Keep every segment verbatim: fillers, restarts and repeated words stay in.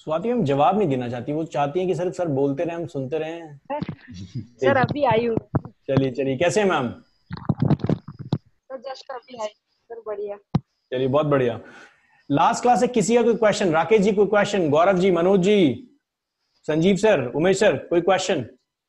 Swati ma'am जवाब नहीं देना चाहती, वो चाहती हैं कि सर सर बोलते रहे, हम सुनते रहे। सर अभी आई हूँ। चलिए चलिए, कैसे हैं मैम? सर जस्ट अभी आई सर। बढ़िया। चलिए बहुत बढ़िया। लास्ट क्लास से किसी का कोई क्वेश्चन? राकेश जी कोई question? Gaurav ji, Manoj ji, Sanjeev sir, Umesh sir, कोई क्वेश्चन?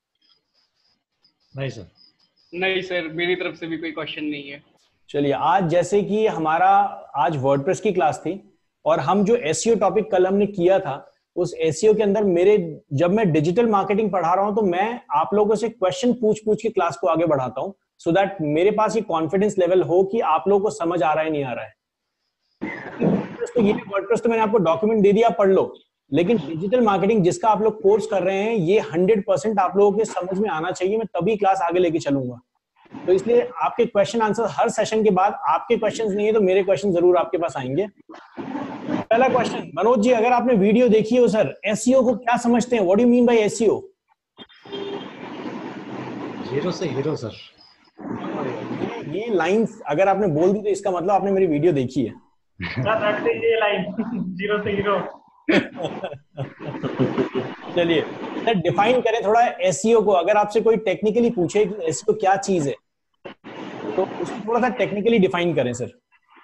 नहीं सर। नहीं सर, मेरी तरफ से भी कोई क्वेश्चन नहीं है। चलिए, आज जैसे कि हमारा आज वर्डप्रेस की क्लास थी और हम जो एसईओ टॉपिक कल हमने किया था, उस एसईओ के अंदर मेरे जब मैं डिजिटल मार्केटिंग पढ़ा रहा हूं तो मैं आप लोगों से क्वेश्चन पूछ पूछ के क्लास को आगे बढ़ाता हूं, सो दैट मेरे पास ये कॉन्फिडेंस लेवल हो कि आप लोगों को समझ आ रहा है नहीं आ रहा है। तो ये वर्डप्रेस तो मैंने आपको डॉक्यूमेंट दे दिया, पढ़ लो, लेकिन डिजिटल मार्केटिंग जिसका आप लोग कोर्स कर रहे हैं ये हंड्रेड परसेंट आप लोगों के समझ में आना चाहिए, मैं तभी क्लास आगे लेके चलूंगा। तो इसलिए आपके क्वेश्चन आंसर हर सेशन के बाद, आपके क्वेश्चंस नहीं है तो मेरे क्वेश्चन जरूर आपके पास आएंगे। पहला क्वेश्चन, मनोज जी, अगर आपने वीडियो देखी हो सर, एसईओ को क्या समझते हैं? What do you mean by SEO? Zero से हीरो सर। ये लाइंस अगर आपने बोल दी तो इसका मतलब आपने मेरी वीडियो देखी है। ये लाइन जीरो से हीरो। चलिए सर, डिफाइन करें थोड़ा एसईओ को। अगर आपसे कोई टेक्निकली पूछे कि एसईओ क्या चीज है तो उसको थोड़ा सा टेक्निकली डिफाइन करें सर।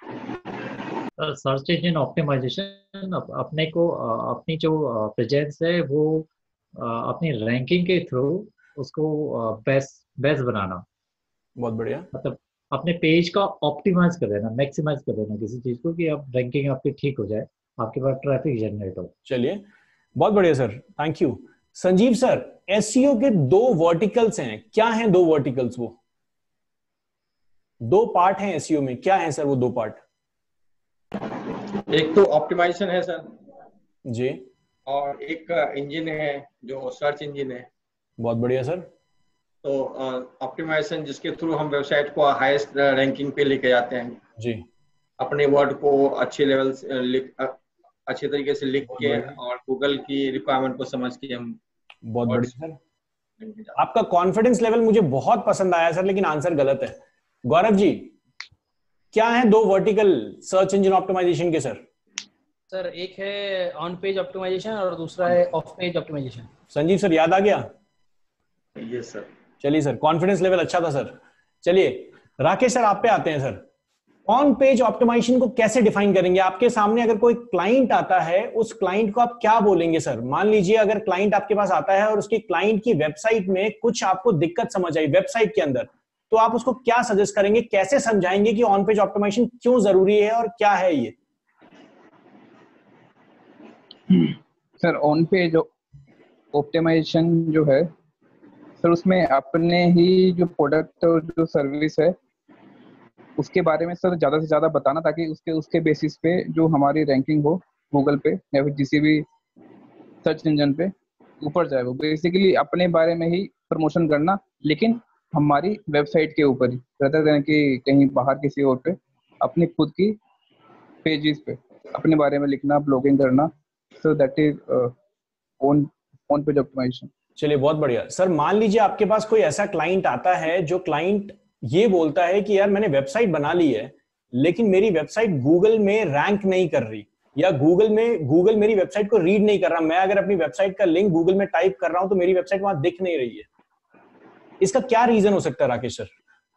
सर्च इंजन ऑप्टिमाइजेशन अपने को अपनी जो प्रेजेंस है वो अपनी रैंकिंग के थ्रू उसको बेस्ट बेस्ट बनाना। बहुत बढ़िया। मतलब अपने पेज का ऑप्टिमाइज कर देना, मैक्सिमाइज कर देना किसी चीज को कि अब रैंकिंग आपकी ठीक हो जाए, आपके पास ट्रैफिक जनरेट हो। चलिए बहुत बढ़िया sir, thank you. Sanjeev sir, SEO के दो वर्टिकल्स हैं, क्या हैं दो वर्टिकल्स? वो दो पार्ट हैं एसईओ में, क्या हैं सर वो दो पार्ट? एक तो ऑप्टिमाइजेशन है सर जी, और एक इंजन है जो सर्च इंजन है। बहुत बढ़िया सर। तो ऑप्टिमाइजेशन जिसके थ्रू हम वेबसाइट को हाईएस्ट रैंकिंग पे लेके जाते हैं जी, अपने वर्ड को अच्छे लेवल से लिख अच्छे तरीके से लिख के और गूगल की रिक्वायरमेंट को समझ के हम। बहुत बढ़िया सर, आपका कॉन्फिडेंस लेवल मुझे बहुत पसंद आया सर, लेकिन आंसर गलत है। गौरव जी, क्या है दो वर्टिकल सर्च इंजन ऑप्टिमाइजेशन के सर? सर एक है ऑन पेज ऑप्टिमाइजेशन और दूसरा है off page optimisation. Sanjeev sir याद आ गया? Yes sir. चलिए सर, कॉन्फिडेंस लेवल अच्छा था सर। चलिए राकेश सर, आप पे आते हैं सर। ऑन पेज ऑप्टिमाइजेशन को कैसे डिफाइन करेंगे? आपके सामने अगर कोई क्लाइंट आता है, उस क्लाइंट को आप क्या बोलेंगे सर? मान लीजिए अगर क्लाइंट आपके पास आता है और उसकी क्लाइंट की वेबसाइट में कुछ आपको दिक्कत समझ आई वेबसाइट के अंदर, तो आप उसको क्या सजेस्ट करेंगे, कैसे समझाएंगे कि ऑन पेज ऑप्टिमाइजेशन क्यों जरूरी है और क्या है ये? सर ऑन पेज ऑप्टिमाइजेशन जो है सर, उसमें अपने ही जो प्रोडक्ट और जो सर्विस है उसके बारे में सर ज़्यादा से ज़्यादा बताना, ताकि उसके उसके बेसिस पे जो हमारी रैंकिंग हो गूगल पे या फिर किसी भी सर्च इंजन पे ऊपर जाए। वो बेसिकली अपने बारे में ही प्रमोशन करना, लेकिन हमारी वेबसाइट के ऊपर ही, rather than कि कहीं बाहर किसी और पे, अपनी खुद की पेजेस पे अपने बारे में लिखना, ब्लॉगिंग करना। So that is on on page optimisation. चलिए बहुत बढ़िया सर। मान लीजिए आपके पास कोई ऐसा क्लाइंट आता है जो क्लाइंट ये बोलता है कि यार मैंने वेबसाइट बना ली है लेकिन मेरी वेबसाइट गूगल में रैंक नहीं कर रही, या गूगल में गूगल मेरी वेबसाइट को रीड नहीं कर रहा, मैं अगर अपनी वेबसाइट का लिंक गूगल में टाइप कर रहा हूं तो मेरी वेबसाइट वहां दिख नहीं रही है। इसका क्या रीजन हो सकता है राकेश सर?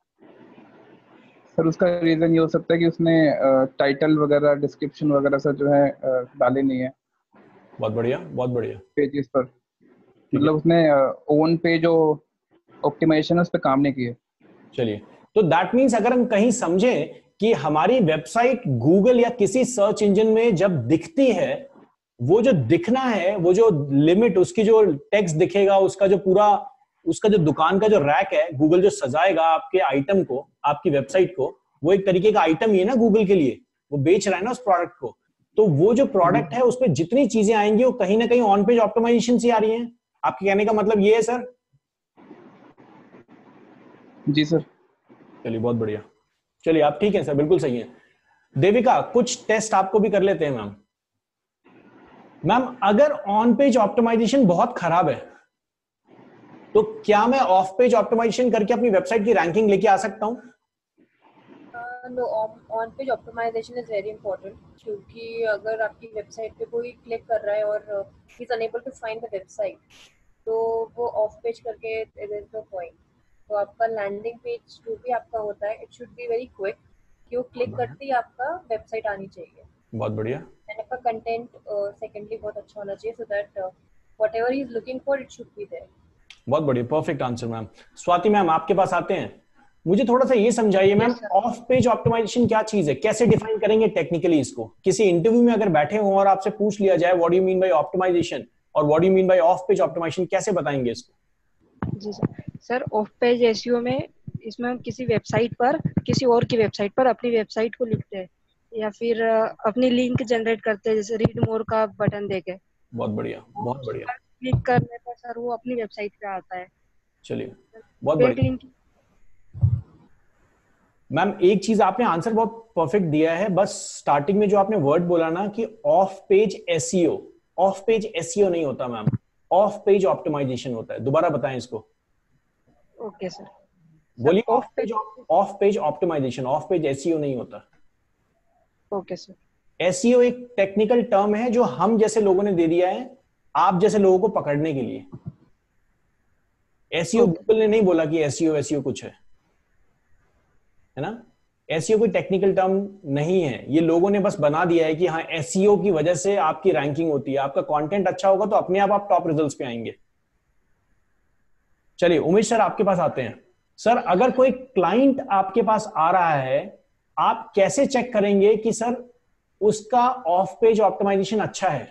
सर उसका रीजन ये हो सकता है कि उसने टाइटल वगैरह, डिस्क्रिप्शन वगैरह सर जो है डाले नहीं है। बहुत बढ़िया, बहुत बढ़िया। पेजेस पर मतलब उसने ओन पेज ऑप्टिमाइजेशन उस पर काम नहीं किया। चलिए, तो दैट मीन्स अगर हम कहीं समझें कि हमारी वेबसाइट गूगल या किसी सर्च इंजन में जब दिखती है, वो जो दिखना है, वो जो लिमिट, उसकी जो टेक्स्ट दिखेगा, उसका जो पूरा, उसका जो दुकान का जो रैक है, गूगल जो सजाएगा आपके आइटम को, आपकी वेबसाइट को, वो एक तरीके का आइटम ही है ना गूगल के लिए, वो बेच रहा है ना उस प्रोडक्ट को। तो वो जो प्रोडक्ट है उसमें जितनी चीजें आएंगी वो कहीं ना कहीं ऑन पेज ऑप्टिमाइजेशन से आ रही हैं। आपके कहने का मतलब ये है सर? जी सर। चलिए बहुत बढ़िया। चलिए आप ठीक है सर, बिल्कुल सही है। देविका, कुछ टेस्ट आपको भी कर लेते हैं मैम। मैम अगर ऑन पेज ऑप्टिमाइजेशन बहुत खराब है तो क्या मैं ऑफ पेज ऑप्टिमाइजेशन करके अपनी वेबसाइट की रैंकिंग लेके आ सकता हूं? No, on page optimisation is very important, क्योंकि अगर आपकी वेबसाइट पे कोई क्लिक कर रहा है और he is unable to find the website, तो वो ऑफ पेज करके देयर इज नो पॉइंट। तो आपका लैंडिंग पेज जो भी आपका होता है, it should be very quick, कि वो क्लिक करते ही आपका वेबसाइट आनी चाहिए। बहुत बढ़िया। एंड आपका कंटेंट सेकेंडली बहुत अच्छा होना चाहिए, so that whatever he is looking for it should be there. बहुत बढ़िया, perfect answer ma'am. Swati ma'am आपके पास आते हैं, मुझे थोड़ा सा ये समझाइए मैम, ऑफ पेज ऑप्टिमाइजेशन क्या चीज है, कैसे डिफाइन करेंगे टेक्निकली इसको? किसी इंटरव्यू में अगर बैठे हो और आपसे पूछ लिया जाए what do you mean by optimisation और what do you mean by off page optimisation, कैसे बताएंगे इसको? जी sir. Sir off page SEO में, इसमें हम किसी वेबसाइट पर, किसी और की वेबसाइट पर अपनी वेबसाइट को लिखते हैं या फिर अपनी लिंक जनरेट करते हैं, जैसे रीड मोर का बटन देके। बहुत बढ़िया, बहुत बढ़िया। क्लिक करने पर सर वो अपनी वेबसाइट पे आता है। चलिए, बहुत बढ़िया मैम। एक चीज आपने आंसर बहुत परफेक्ट दिया है, बस स्टार्टिंग में जो आपने वर्ड बोला ना कि off page SEO, off page SEO नहीं होता मैम, ऑफ पेज ऑप्टिमाइजेशन होता है। दोबारा बताएं इसको। Okay sir. बोलिए। Off page off page optimisation, off page SEO नहीं होता। Okay sir. एसईओ एक टेक्निकल टर्म है जो हम जैसे लोगों ने दे दिया है आप जैसे लोगों को पकड़ने के लिए। एसईओ गूगल ने नहीं बोला कि एसईओ एसईओ कुछ है, है ना? एसईओ कोई टेक्निकल टर्म नहीं है, ये लोगों ने बस बना दिया है कि हाँ एसईओ की वजह से आपकी रैंकिंग होती है, आपका कंटेंट अच्छा होगा तो अपने आप आप टॉप रिजल्ट्स पे आएंगे। चलिए उमेश सर आपके पास आते हैं। सर अगर कोई क्लाइंट आपके पास आ रहा है, आप कैसे चेक करेंगे कि सर उसका ऑफ पेज ऑप्टिमाइजेशन अच्छा है?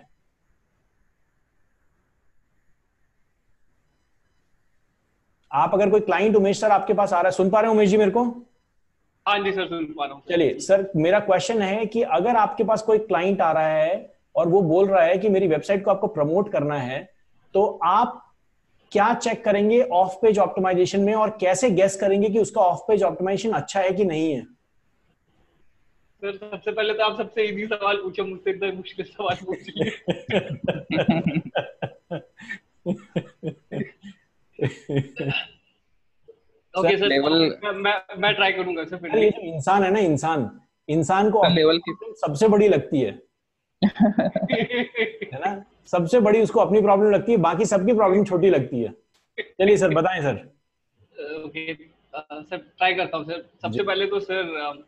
आप अगर कोई क्लाइंट, उमेश सर आपके पास आ रहा है, सुन पा रहे हैं उमेश जी मेरे को? हाँ जी सर, सुन पा रहा हूँ। चलिए सर, मेरा क्वेश्चन है कि अगर आपके पास कोई क्लाइंट आ रहा है और वो बोल रहा है कि मेरी वेबसाइट को आपको प्रमोट करना है, तो आप क्या चेक करेंगे ऑफ पेज ऑप्टिमाइजेशन में और कैसे गेस करेंगे कि उसका ऑफ पेज ऑप्टिमाइजेशन अच्छा है कि नहीं है? सर सबसे पहले तो आप सबसे इजी सवाल पूछो, मुझसे इतना मुश्किल सवाल पूछ लिए। ओके सर, मैं मैं, मैं ट्राई करूंगा सर। फिर ये जो इंसान है ना, इंसान इंसान को लेवल की सबसे बड़ी लगती है है ना? सबसे बड़ी उसको अपनी प्रॉब्लम लगती है, बाकी सबकी प्रॉब्लम छोटी लगती है। चलिए सर बताएं सर। ओके सर, ट्राई करता हूँ सर। सबसे पहले तो सर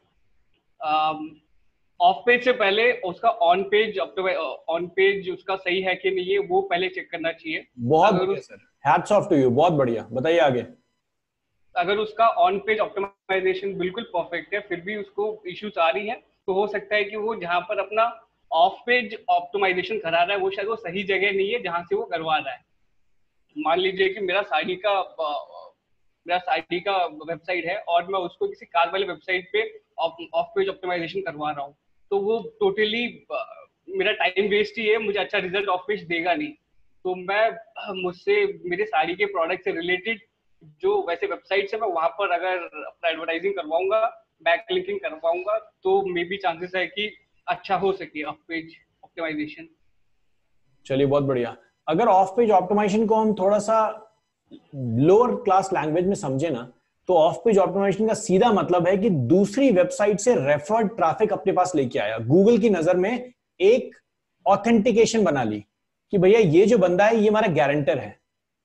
ऑफ पेज से पहले उसका ऑन पेज ऑन पेज उसका सही है कि नहीं है वो पहले चेक करना चाहिए। बहुत बढ़िया sir, hats off to you, बहुत बढ़िया। बताइए आगे। अगर उसका ऑन पेज ऑप्टिमाइजेशन बिल्कुल परफेक्ट है, फिर भी उसको इश्यूज आ रही है, तो हो सकता है कि वो जहां पर अपना ऑफ पेज ऑप्टिमाइजेशन करा रहा है वो शायद वो सही जगह नहीं है जहां से वो करवा रहा है। मान लीजिए कि मेरा साड़ी का मेरा साड़ी का वेबसाइट है और मैं उसको किसी कार वाले वेबसाइट पे ऑफ पेज ऑप्टिमाइजेशन करवा रहा हूँ, तो वो टोटली मेरा टाइम वेस्ट ही है, मुझे अच्छा रिजल्ट ऑफ पेज देगा नहीं। तो मैं मुझसे मेरे साड़ी के प्रोडक्ट से रिलेटेड जो वैसे वेबसाइट है, मैं वहां पर अगर अपना एडवर्टाइजिंग करवाऊंगा, बैक लिंकिंग करवाऊंगा, तो मे बी चांसेस है कि अच्छा हो सके ऑफ पेज ऑप्टिमाइजेशन। चलिए बहुत बढ़िया। अगर ऑफ पेज ऑप्टिमाइजेशन को हम थोड़ा सा लोअर क्लास लैंग्वेज में समझे ना, तो ऑफ पेज ऑप्टिमाइजेशन का सीधा मतलब है कि दूसरी वेबसाइट से रेफर्ड ट्रैफिक अपने पास लेके आया, गूगल की नजर में एक ऑथेंटिकेशन बना ली कि भैया ये जो बंदा है ये हमारा गारंटर है।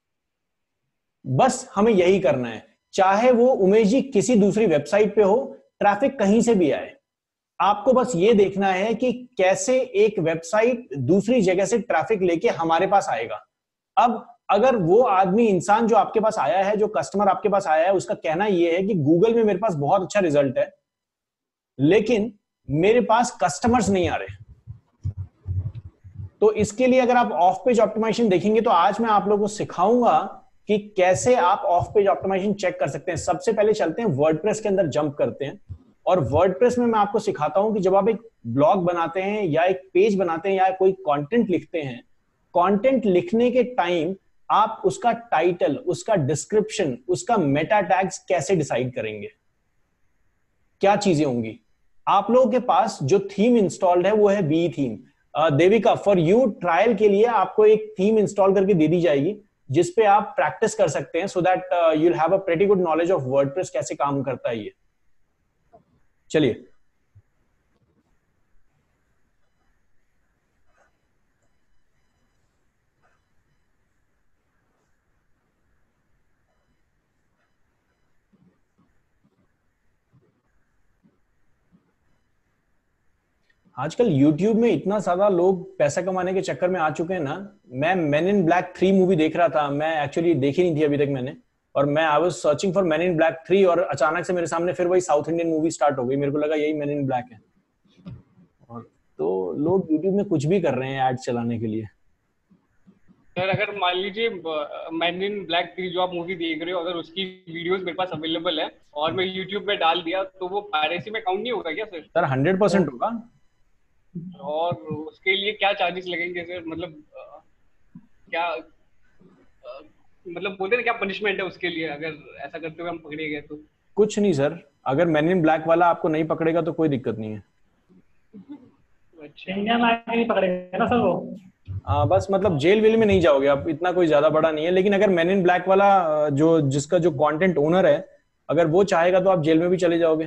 बस हमें यही करना है, चाहे वो उमेश जी किसी दूसरी वेबसाइट पे हो, ट्रैफिक कहीं से भी आए, आपको बस ये देखना है कि कैसे एक वेबसाइट दूसरी जगह से ट्रैफिक लेके हमारे पास आएगा। अब अगर वो आदमी, इंसान जो आपके पास आया है, जो कस्टमर आपके पास आया है, उसका कहना ये है कि गूगल में मेरे पास बहुत अच्छा रिजल्ट है लेकिन मेरे पास कस्टमर्स नहीं आ रहे, तो इसके लिए अगर आप ऑफ पेज ऑप्टिमाइजेशन देखेंगे तो आज मैं आप लोगों को सिखाऊंगा कि कैसे आप ऑफ पेज ऑप्टिमाइजेशन चेक कर सकते हैं। सबसे पहले चलते हैं वर्डप्रेस के अंदर, जंप करते हैं और वर्डप्रेस में मैं आपको सिखाता हूं कि जब आप एक ब्लॉग बनाते हैं या एक पेज बनाते हैं या कोई कंटेंट लिखते हैं, कंटेंट लिखने के टाइम आप उसका टाइटल, उसका डिस्क्रिप्शन, उसका मेटा टैग्स कैसे डिसाइड करेंगे, क्या चीजें होंगी। आप लोगों के पास जो थीम इंस्टॉल्ड है वो है बी theme. Devika, for you trial के लिए आपको एक थीम इंस्टॉल करके दे दी जाएगी जिसपे आप प्रैक्टिस कर सकते हैं, so that you will have a pretty good knowledge of WordPress, कैसे काम करता है ये। चलिए आजकल YouTube में इतना ज्यादा लोग पैसा कमाने के चक्कर में आ चुके हैं ना। मैं man in black three movie देख रहा था, मैं एक्चुअली देखी नहीं थी अभी तक मैंने, और मैं I was searching for man in black three और अचानक से मेरे सामने फिर वही साउथ इंडियन मूवी स्टार्ट हो गई। मेरे को लगा यही मैन इन ब्लैक है। और तो लोग YouTube में कुछ भी कर रहे हैं ऐड चलाने के लिए। सर अगर मान लीजिए मैन इन ब्लैक थ्री जो आप मूवी देख रहे हो, अगर उसकी वीडियोस मेरे पास अवेलेबल है और मैं यूट्यूब पे डाल दिया तो वो पायरेसी में काउंट नहीं होगा क्या सर? सर हंड्रेड परसेंट होगा। और उसके लिए क्या चार्जेस लगेंगे सर? मतलब क्या मतलब बोलते हैं क्या पनिशमेंट है उसके लिए अगर ऐसा करते हुए हम पकड़े गए तो? कुछ नहीं सर, अगर मैन इन ब्लैक वाला आपको नहीं पकड़ेगा तो कोई दिक्कत नहीं है। अच्छा, इंडिया में आके नहीं पकड़ेगा ना सर वो? आ, बस मतलब जेल वेल में नहीं जाओगे आप, इतना कोई ज्यादा बड़ा नहीं है। लेकिन अगर मैन इन ब्लैक वाला जो जिसका जो कंटेंट ओनर है अगर वो चाहेगा तो आप जेल में भी चले जाओगे।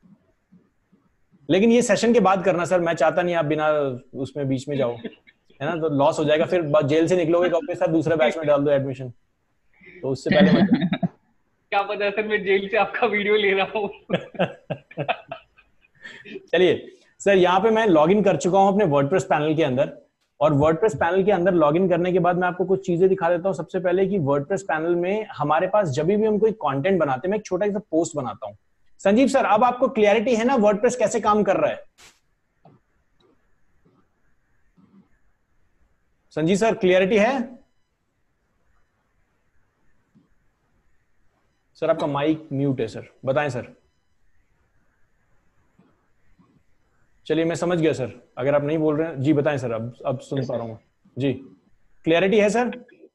लेकिन ये सेशन के बाद करना सर, मैं चाहता नहीं आप बिना उसमें बीच में जाओ, है ना, तो लॉस हो जाएगा। फिर जेल से निकलोगे वापस सर दूसरे बैच में डाल दो एडमिशन, तो उससे पहले मत। क्या पता सर मैं जेल से आपका वीडियो ले रहा हूँ। चलिए सर, यहाँ पे मैं लॉगिन कर चुका हूँ अपने वर्डप्रेस पैनल के अंदर, और वर्डप्रेस पैनल के अंदर लॉगिन करने के बाद मैं आपको कुछ चीजें दिखा देता हूँ। सबसे पहले कि वर्डप्रेस पैनल में हमारे पास जब भी हम कोई कंटेंट बनाते हैं, मैं एक छोटा सा पोस्ट बनाता हूँ। संजीव सर, अब आपको क्लियरिटी है ना वर्डप्रेस कैसे काम कर रहा है? संजीव सर क्लियरिटी है? सर आपका माइक म्यूट है सर, बताएं सर। चलिए मैं समझ गया सर, अगर आप नहीं बोल रहे हैं जी बताएं सर। अब अब सुन पा रहा हूँ जी। क्लियरिटी है सर?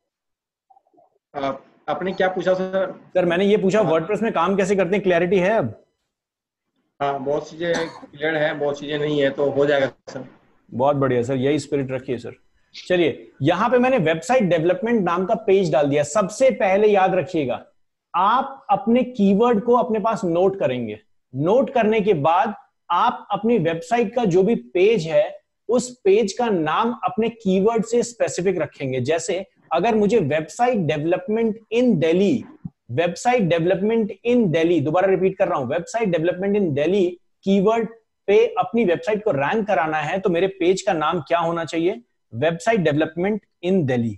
आप, आपने क्या पूछा सर? सर मैंने ये पूछा वर्डप्रेस में काम कैसे करते हैं, क्लियरिटी है अब? हाँ, बहुत चीजें क्लियर है, बहुत चीजें नहीं है, तो हो जाएगा सर। बहुत बढ़िया सर, यही स्पिरिट रखिए सर। चलिए यहाँ पे मैंने वेबसाइट डेवलपमेंट नाम का पेज डाल दिया। सबसे पहले याद रखिएगा, आप अपने कीवर्ड को अपने पास नोट करेंगे। नोट करने के बाद आप अपनी वेबसाइट का जो भी पेज है उस पेज का नाम अपने कीवर्ड से स्पेसिफिक रखेंगे। जैसे अगर मुझे website development in Delhi, website development in Delhi, दोबारा रिपीट कर रहा हूं, website development in Delhi keyword पे अपनी वेबसाइट को रैंक कराना है, तो मेरे पेज का नाम क्या होना चाहिए? Website development in Delhi.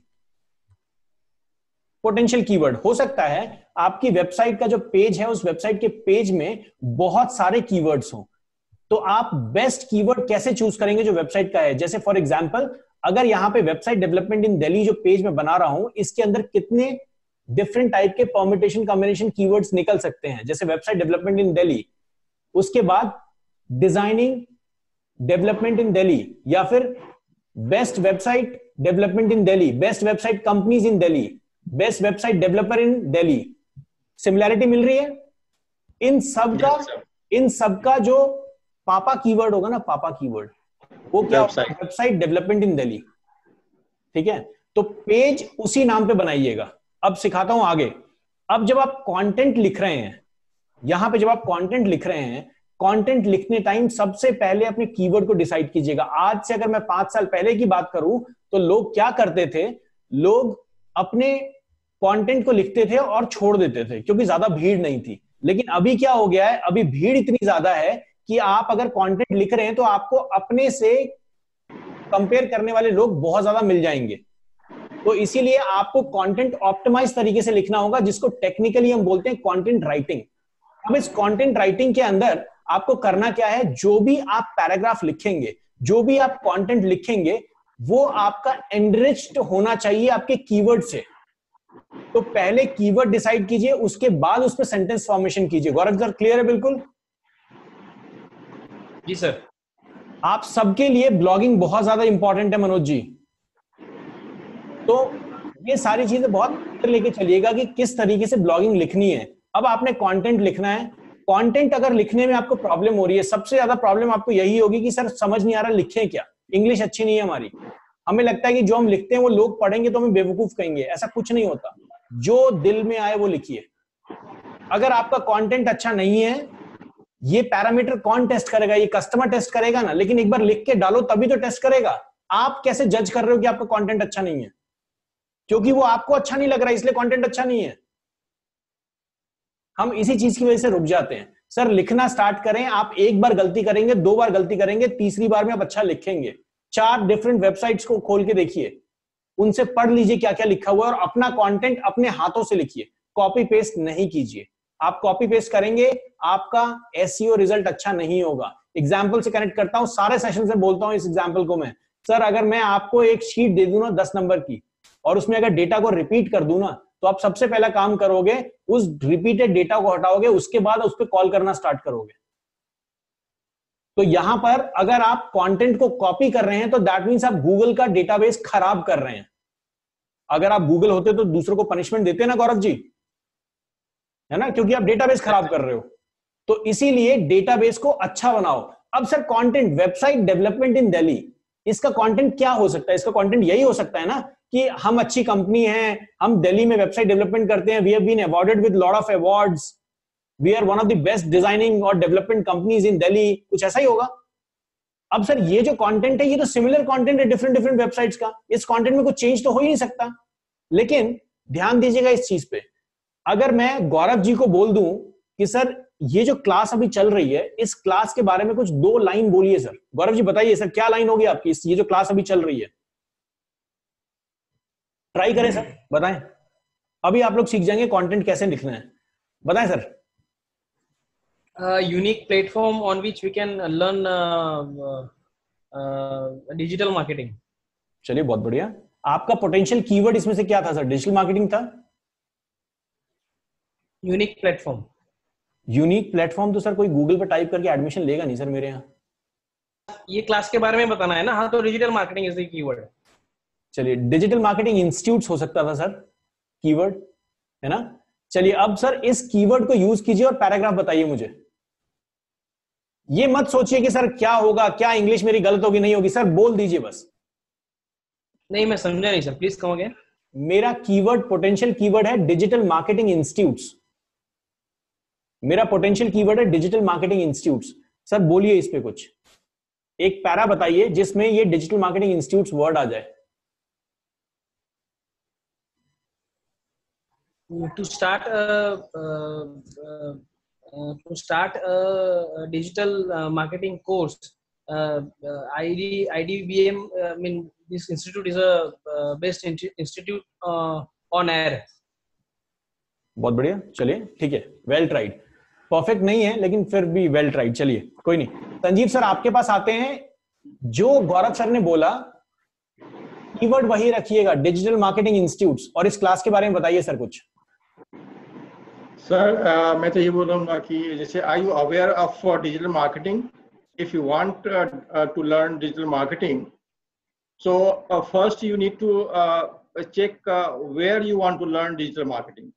Potential keyword हो सकता है आपकी वेबसाइट का जो पेज है उस वेबसाइट के पेज में बहुत सारे कीवर्ड्स हो, तो आप बेस्ट कीवर्ड कैसे चूज करेंगे जो वेबसाइट का है? जैसे फॉर एग्जांपल अगर यहां पे वेबसाइट डेवलपमेंट इन दिल्ली जो पेज में बना रहा हूं, इसके अंदर कितने डिफरेंट टाइप के परम्यूटेशन कॉम्बिनेशन कीवर्ड्स निकल सकते हैं। जैसे वेबसाइट डेवलपमेंट इन दिल्ली, उसके बाद डिजाइनिंग डेवलपमेंट इन दिल्ली, या फिर best website development in Delhi, best website companies in Delhi, best website developer in Delhi. Similarity मिल रही है? इन सब का इन सब का जो पापा कीवर्ड होगा ना, पापा कीवर्ड, वो क्या होगा? Website development in Delhi. ठीक है, तो पेज उसी नाम पे बनाइएगा। अब सिखाता हूं आगे। अब जब आप कंटेंट लिख रहे हैं, यहां पे जब आप कंटेंट लिख रहे हैं, कंटेंट लिखने टाइम सबसे पहले अपने कीवर्ड को डिसाइड कीजिएगा। आज से अगर मैं पांच साल पहले की बात करूं तो लोग क्या करते थे, लोग अपने कंटेंट को लिखते थे और छोड़ देते थे क्योंकि ज्यादा भीड़ नहीं थी। लेकिन अभी क्या हो गया है, अभी भीड़ इतनी ज्यादा है कि आप अगर कंटेंट लिख रहे हैं तो आपको अपने से कंपेयर करने वाले लोग बहुत ज्यादा मिल जाएंगे। तो इसीलिए आपको कंटेंट ऑप्टिमाइज तरीके से लिखना होगा, जिसको टेक्निकली हम बोलते हैं कंटेंट राइटिंग। अब इस कंटेंट राइटिंग के अंदर आपको करना क्या है, जो भी आप पैराग्राफ लिखेंगे, जो भी आप कंटेंट लिखेंगे, वो आपका एनरिच्ड होना चाहिए आपके कीवर्ड से। तो पहले कीवर्ड डिसाइड कीजिए, उसके बाद उस पर सेंटेंस फॉर्मेशन कीजिए। गौरव सर क्लियर है? बिल्कुल जी सर। आप सबके लिए ब्लॉगिंग बहुत ज्यादा इंपॉर्टेंट है मनोज जी, तो ये सारी चीजें बहुत लेके चलिएगा कि किस तरीके से ब्लॉगिंग लिखनी है। अब आपने कंटेंट लिखना है। कंटेंट अगर लिखने में आपको प्रॉब्लम हो रही है, सबसे ज्यादा प्रॉब्लम आपको यही होगी कि सर समझ नहीं आ रहा लिखें क्या, इंग्लिश अच्छी नहीं है हमारी, हमें लगता है कि जो हम लिखते हैं वो लोग पढ़ेंगे तो हमें बेवकूफ कहेंगे। ऐसा कुछ नहीं होता, जो दिल में आए वो लिखिए। अगर आपका कंटेंट अच्छा नहीं है ये पैरामीटर कौन टेस्ट करेगा? ये कस्टमर टेस्ट करेगा ना, लेकिन एक बार लिख के डालो तभी तो टेस्ट करेगा। आप कैसे जज कर रहे हो कि आपका कंटेंट अच्छा नहीं है? क्योंकि वो आपको अच्छा नहीं लग रहा है इसलिए कंटेंट अच्छा नहीं है। हम इसी चीज की वजह से रुक जाते हैं। सर लिखना स्टार्ट करें, आप एक बार गलती करेंगे, दो बार गलती करेंगे, तीसरी बार में आप अच्छा लिखेंगे। चार डिफरेंट वेबसाइट्स को खोल के देखिए, उनसे पढ़ लीजिए क्या क्या लिखा हुआ है और अपना कंटेंट अपने हाथों से लिखिए, कॉपी पेस्ट नहीं कीजिए। आप कॉपी पेस्ट करेंगे आपका एसईओ रिजल्ट अच्छा नहीं होगा। एग्जाम्पल से कनेक्ट करता हूं, सारे सेशन से बोलता हूं इस एग्जाम्पल को मैं। सर अगर मैं आपको एक शीट दे दूं ना दस नंबर की, और उसमें अगर डेटा को रिपीट कर दूं ना, तो आप सबसे पहला काम करोगे उस रिपीटेड डेटा को हटाओगे, उसके बाद उस पर कॉल करना स्टार्ट करोगे। तो यहां पर अगर आप कंटेंट को कॉपी कर रहे हैं तो दैट मींस आप गूगल का डेटाबेस खराब कर रहे हैं। अगर आप गूगल होते तो दूसरों को पनिशमेंट देते ना गौरव जी, है ना, क्योंकि आप डेटाबेस खराब कर रहे हो। तो इसीलिए डेटाबेस को अच्छा बनाओ। अब sir content, website development in Delhi, इसका कंटेंट क्या हो सकता है? इसका कंटेंट यही हो सकता है ना कि हम अच्छी कंपनी हैं, हम दिल्ली में वेबसाइट डेवलपमेंट करते हैं, we have been awarded with lot of awards, we are one of the best designing और डेवलपमेंट कंपनीज इन दिल्ली, कुछ ऐसा ही होगा। अब सर ये जो कंटेंट है ये तो सिमिलर कंटेंट है डिफरेंट डिफरेंट वेबसाइट्स का, इस कंटेंट में कुछ चेंज तो हो ही नहीं सकता। लेकिन ध्यान दीजिएगा इस चीज पे, अगर मैं गौरव जी को बोल दूं कि सर ये जो क्लास अभी चल रही है, इस क्लास के बारे में कुछ दो लाइन बोलिए सर। गौरव जी बताइए सर क्या लाइन होगी आपकी, ये जो क्लास अभी चल रही है, ट्राई करें सर, बताएं। अभी आप लोग सीख जाएंगे कंटेंट कैसे लिखना है, बताएं सर। Unique platform on which we can learn digital marketing. चलिए बहुत बढ़िया। आपका पोटेंशियल कीवर्ड इसमें से क्या था सर? डिजिटल मार्केटिंग था? Unique platform. यूनिक प्लेटफॉर्म तो सर कोई गूगल पे टाइप करके एडमिशन लेगा नहीं सर मेरे यहाँ। ये क्लास के बारे में बताना है ना, हाँ, तो digital marketing is the keyword. चलिए डिजिटल मार्केटिंग इंस्टीट्यूट्स हो सकता था सर कीवर्ड, है ना। चलिए अब सर इस कीवर्ड को यूज कीजिए और पैराग्राफ बताइए मुझे। ये मत सोचिए कि सर क्या होगा, क्या इंग्लिश मेरी गलत होगी नहीं होगी, सर बोल दीजिए बस। नहीं मैं समझा नहीं सर, प्लीज कम अगेन। मेरा कीवर्ड, पोटेंशियल कीवर्ड है डिजिटल मार्केटिंग इंस्टीट्यूट्स। मेरा पोटेंशियल कीवर्ड है डिजिटल मार्केटिंग इंस्टीट्यूट्स। सर बोलिए इस पे कुछ एक पैरा बताइए जिसमें ये डिजिटल मार्केटिंग इंस्टीट्यूट्स वर्ड आ जाए। To start a uh, uh, uh, to start a, a digital uh, marketing course, uh, uh, I D I D B M. Uh, I mean, this institute is a uh, best institute uh, on air. बहुत बढ़िया, चलिए ठीक है, well tried. Perfect नहीं है लेकिन फिर भी वेल ट्राइड, चलिए कोई नहीं। संजीव सर आपके पास आते हैं। जो गौरव सर ने बोला कीवर्ड वही रखिएगा, डिजिटल मार्केटिंग इंस्टीट्यूट्स, और इस क्लास के बारे में बताइए सर कुछ। सर uh, मैं तो ये बोल रहा हूँ कि जैसे are you aware of digital marketing? If you want to learn digital marketing, so first you need to check uh, where you want to learn digital marketing.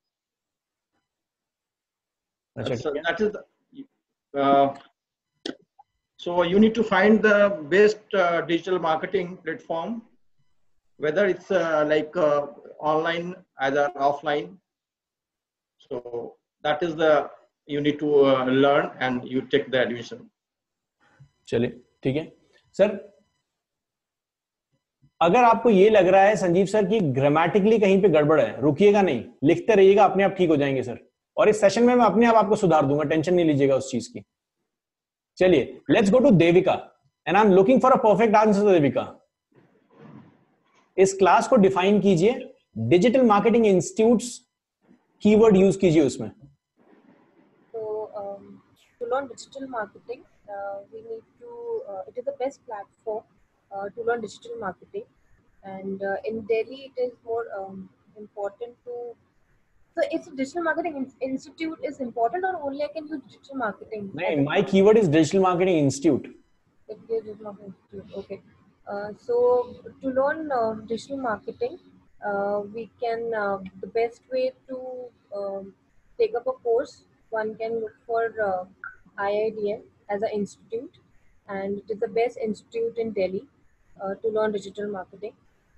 So that is the, uh, so you need to find the best uh, digital marketing platform, whether it's uh, like uh, online either offline. So that is the you need to uh, learn and you take the admission. चलिए ठीक है sir. अगर आपको ये लग रहा है Sanjeev sir कि ग्रामेटिकली कहीं पे गड़बड़ है, रुकिएगा नहीं, लिखते रहिएगा, अपने आप ठीक हो जाएंगे सर। और इस सेशन में मैं अपने आप आपको सुधार दूंगा, टेंशन नहीं लीजिएगा उस चीज की। चलिए let's go to Devika and I am looking for a perfect answer. Devika इस क्लास को डिफाइन कीजिए, digital marketing institutes keyword use कीजिए उसमें। तो to learn digital marketing we need to uh, it is the best platform uh, to learn digital marketing, and uh, in Delhi it is more um, important to, so it's a digital marketing in- institute is important, or only I can use digital marketing? No, my keyword is digital marketing institute. It is digital marketing institute. Okay. Uh, so to learn uh, digital marketing, uh, we can uh, the best way to um, take up a course, one can look for uh, I I D M as an institute, and it is the best institute in Delhi uh, to learn digital marketing.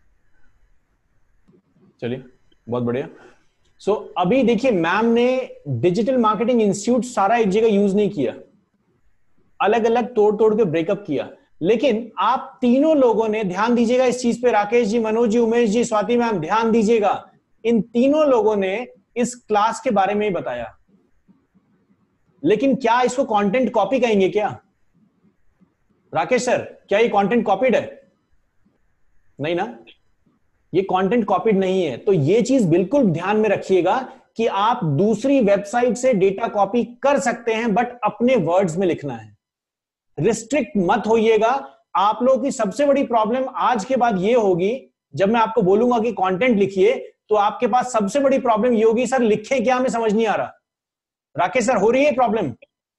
चलिए बहुत बढ़िया। सो so, अभी देखिए ma'am ने digital marketing institute सारा एक जगह use नहीं किया, अलग अलग तोड़ तोड़ के ब्रेकअप किया, लेकिन आप तीनों लोगों ने, ध्यान दीजिएगा इस चीज पे, राकेश जी, मनोज जी, उमेश जी, स्वाति मैम, ध्यान दीजिएगा, इन तीनों लोगों ने इस क्लास के बारे में ही बताया, लेकिन क्या इसको कंटेंट कॉपी कहेंगे क्या? राकेश सर, क्या ये कंटेंट कॉपीड है? नहीं ना, ये कंटेंट कॉपीड नहीं है। तो ये चीज बिल्कुल ध्यान में रखिएगा कि आप दूसरी वेबसाइट से डेटा कॉपी कर सकते हैं, बट अपने वर्ड्स में लिखना है। रिस्ट्रिक्ट मत होइएगा। आप लोगों की सबसे बड़ी प्रॉब्लम आज के बाद ये होगी, जब मैं आपको बोलूंगा कि कंटेंट लिखिए, तो आपके पास सबसे बड़ी प्रॉब्लम ये होगी, सर लिखे क्या, हमें समझ नहीं आ रहा। राकेश सर, हो रही है प्रॉब्लम?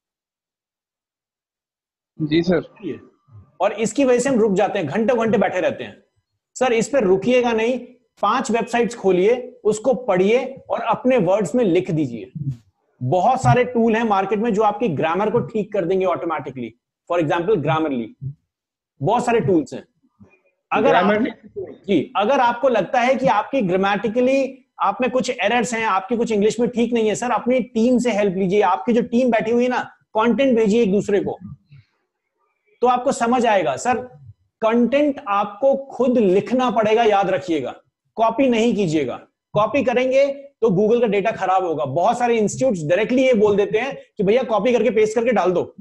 जी सर। और इसकी वजह से हम रुक जाते हैं, घंटे घंटे बैठे रहते हैं। सर इस पर रुकिएगा नहीं, पांच वेबसाइट्स खोलिए, उसको पढ़िए और अपने वर्ड्स में लिख दीजिए। बहुत सारे टूल हैं मार्केट में जो आपकी ग्रामर को ठीक कर देंगे ऑटोमेटिकली। फॉर एग्जांपल ग्रामरली, बहुत सारे टूल्स हैं। अगर आप, जी अगर आपको लगता है कि आपकी ग्रामेटिकली आप में कुछ एरर्स हैं, आपकी कुछ इंग्लिश में ठीक नहीं है, सर अपनी टीम से हेल्प लीजिए। आपकी जो टीम बैठी हुई है ना, कंटेंट भेजिए एक दूसरे को, तो आपको समझ आएगा। सर कंटेंट आपको खुद लिखना पड़ेगा, याद रखिएगा, कॉपी नहीं कीजिएगा। कॉपी करेंगे तो गूगल का डेटा खराब होगा। बहुत सारे इंस्टीट्यूट्स डायरेक्टली ये बोल देते हैं कि भैया कॉपी करके पेस्ट करके डाल दो।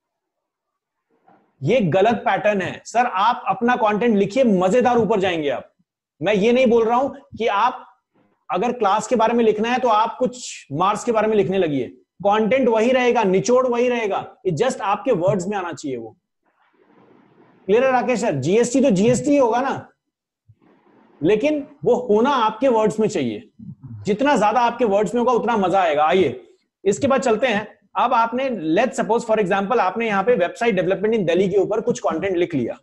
ये गलत पैटर्न है। सर आप अपना कंटेंट लिखिए, मजेदार ऊपर जाएंगे आप। मैं ये नहीं बोल रहा हूं कि आप अगर क्लास के बारे में लिखना है तो आप कुछ मार्क्स के बारे में लिखने लगिए। कंटेंट वही रहेगा, निचोड़ वही रहेगा, ये जस्ट आपके वर्ड्स में आना चाहिए वो। क्लियर है राकेश सर? जीएसटी तो जीएसटी ही होगा ना, लेकिन वो होना आपके वर्ड्स में चाहिए। जितना ज्यादा आपके वर्ड्स में होगा उतना मजा आएगा। आइए इसके बाद चलते हैं। अब आपने, लेट्स सपोज फॉर एग्जांपल, आपने यहां पे वेबसाइट डेवलपमेंट इन दिल्ली के ऊपर कुछ कंटेंट लिख लिया,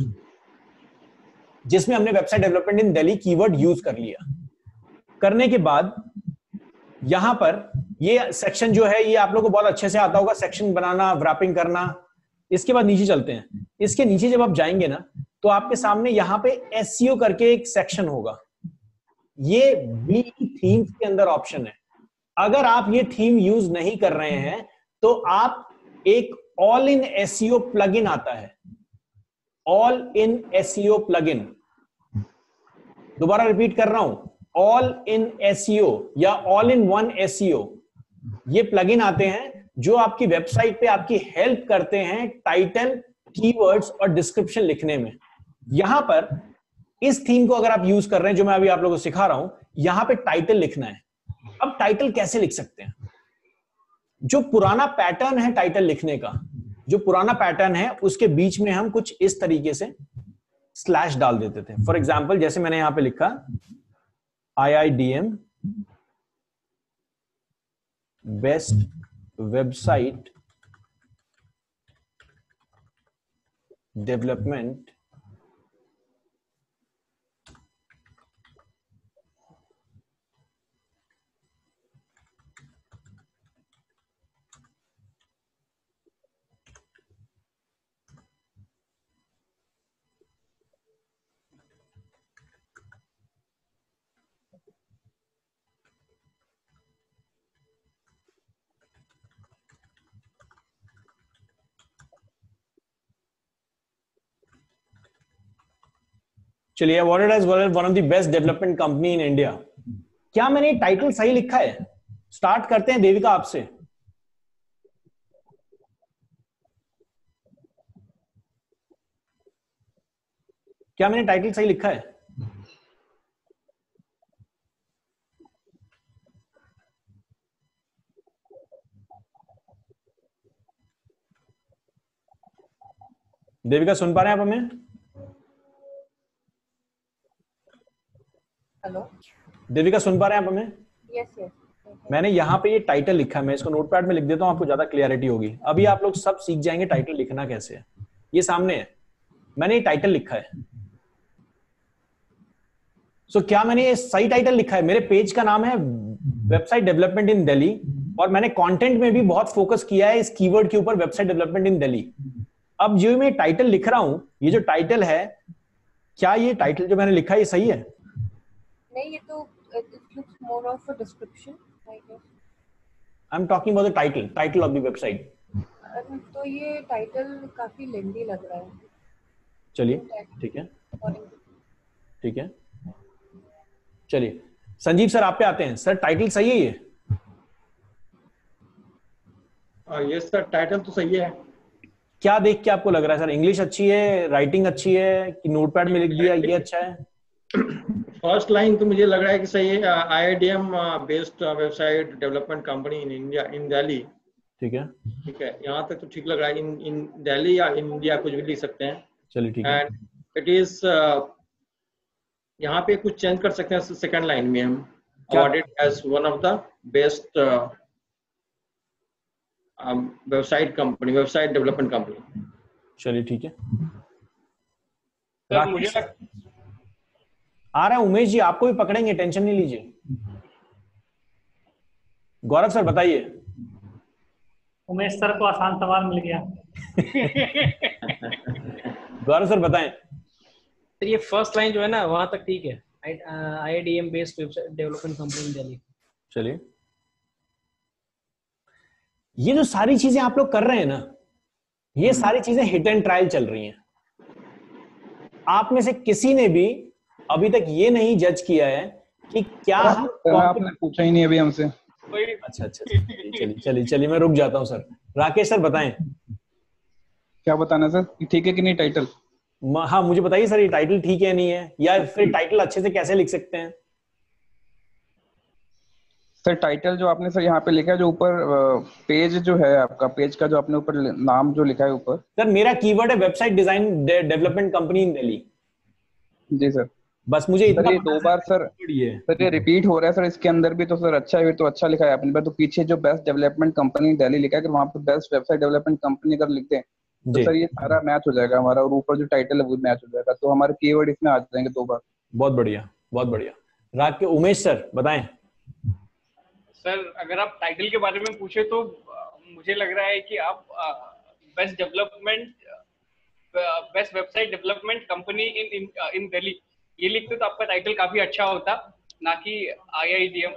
जिसमें हमने website development in Delhi keyword use कर लिया। करने के बाद यहां पर ये सेक्शन जो है, ये आप लोगों को बहुत अच्छे से आता होगा, सेक्शन बनाना, रैपिंग करना। इसके बाद नीचे चलते हैं। इसके नीचे जब आप जाएंगे ना, तो आपके सामने यहां पे एसईओ करके एक सेक्शन होगा। ये बी थीम्स के अंदर ऑप्शन है। अगर आप ये थीम यूज नहीं कर रहे हैं तो आप एक ऑल इन एसईओ प्लगइन आता है, ऑल इन एसईओ प्लगइन। दोबारा रिपीट कर रहा हूं, ऑल इन एसईओ या ऑल इन वन एसईओ, ये प्लगइन आते हैं जो आपकी वेबसाइट पे आपकी हेल्प करते हैं टाइटल, कीवर्ड्स और डिस्क्रिप्शन लिखने में। यहां पर इस थीम को अगर आप यूज कर रहे हैं, जो मैं अभी आप लोगों को सिखा रहा हूं, यहां पे टाइटल लिखना है। अब टाइटल कैसे लिख सकते हैं? जो पुराना पैटर्न है टाइटल लिखने का, जो पुराना पैटर्न है उसके बीच में हम कुछ इस तरीके से स्लैश डाल देते थे। फॉर एग्जाम्पल जैसे मैंने यहां पे लिखा I I D M best website development चलिए, awarded as one of the best development company in India। क्या मैंने टाइटल सही लिखा है? स्टार्ट करते हैं देविका आपसे। क्या मैंने टाइटल सही लिखा है? देविका सुन पा रहे हैं आप हमें? हेलो देविका सुन पा रहे हैं आप हमें? Yes yes. मैंने यहाँ पे ये टाइटल लिखा है, मैं इसको नोटपैड में लिख देता हूँ, आपको ज्यादा क्लियरिटी होगी। अभी आप लोग सब सीख जाएंगे टाइटल लिखना कैसे है। ये सामने है, मैंने ये टाइटल लिखा है। सो so, क्या मैंने ये सही टाइटल लिखा है? मेरे पेज का नाम है वेबसाइट डेवलपमेंट इन दिल्ली, और मैंने कंटेंट में भी बहुत फोकस किया है इस कीवर्ड के ऊपर, वेबसाइट डेवलपमेंट इन दिल्ली। अब जो मैं टाइटल लिख रहा हूं, ये जो टाइटल है, क्या ये टाइटल जो मैंने लिखा है ये सही है? नहीं, ये तो it looks more of a description, I guess. I'm talking about the title, title of the website. तो ये टाइटल काफी लेंदी लग रहा है। चलिए ठीक है और ठीक है चलिए संजीव सर आप पे आते हैं। सर टाइटल सही है ये? ये सर टाइटल तो सही है। क्या देख के आपको लग रहा है सर? इंग्लिश अच्छी है, राइटिंग अच्छी है, कि नोटपैड में लिख दिया ये अच्छा है? फर्स्ट लाइन तो मुझे लग रहा है कि सही है। I I D M based website development company in India in Delhi. ठीक है ठीक है, यहाँ तक तो ठीक लग रहा है। इन इन दिल्ली या इन इंडिया कुछ भी लिख सकते हैं। चलिए ठीक है। एंड इट इज यहाँ पे कुछ चेंज कर सकते हैं। सेकंड लाइन में हम awarded as one of the best website company, website development company. चलिए ठीक है। सर मुझे लग... आ रहा है उमेश जी, आपको भी पकड़ेंगे, टेंशन नहीं लीजिए। गौरव सर बताइए। उमेश सर को आसान सवाल मिल गया। गौरव सर बताएं। सर ये फर्स्ट लाइन जो है ना वहां तक ठीक है। I I D M based website development company in Delhi. चलिए ये जो सारी चीजें आप लोग कर रहे हैं ना, ये सारी चीजें हिट एंड ट्रायल चल रही हैं। आप में से किसी ने भी अभी तक ये नहीं जज किया है कि क्या हम आपने पूछा ही नहीं अभी हमसे। अच्छा अच्छा चलिए चलिए चलिए मैं रुक जाता हूं सर। राकेश सर बताएं। क्या बताना सर, ठीक है कि नहीं टाइटल? हाँ मुझे बताइए सर, ये टाइटल ठीक है नहीं है, या फिर टाइटल अच्छे से कैसे लिख सकते हैं? सर टाइटल जो आपने सर यहाँ पे लिखा है, जो ऊपर पेज जो है आपका, पेज का जो आपने ऊपर नाम जो लिखा है ऊपर। सर मेरा कीवर्ड है website design development company in Delhi. जी सर। बस मुझे इतना सर ये दो बार सर ये सर ये रिपीट हो रहा है सर। इसके अंदर भी तो सर अच्छा है, तो अच्छा लिखा है आपने। तो पीछे जो बेस्ट डेवलपमेंट कंपनी दिल्ली लिखा है, अगर वहाँ पे बेस्ट वेबसाइट डेवलपमेंट कंपनी अगर लिखते हैं तो सर ये सारा मैच हो जाएगा हमारा, और ऊपर जो टाइटल है वो मैच हो जाएगा। तो हमारे कीवर्ड इसमें आ जाएंगे दो बार। बहुत बढ़िया बहुत बढ़िया। राग के उमेश सर बताएं। सर अगर आप टाइटल के बारे में पूछे तो मुझे लग रहा है कि आप best development best website development company in in Delhi ये लिखते तो आपका टाइटल काफी अच्छा होता, ना कि आई आई डी एम।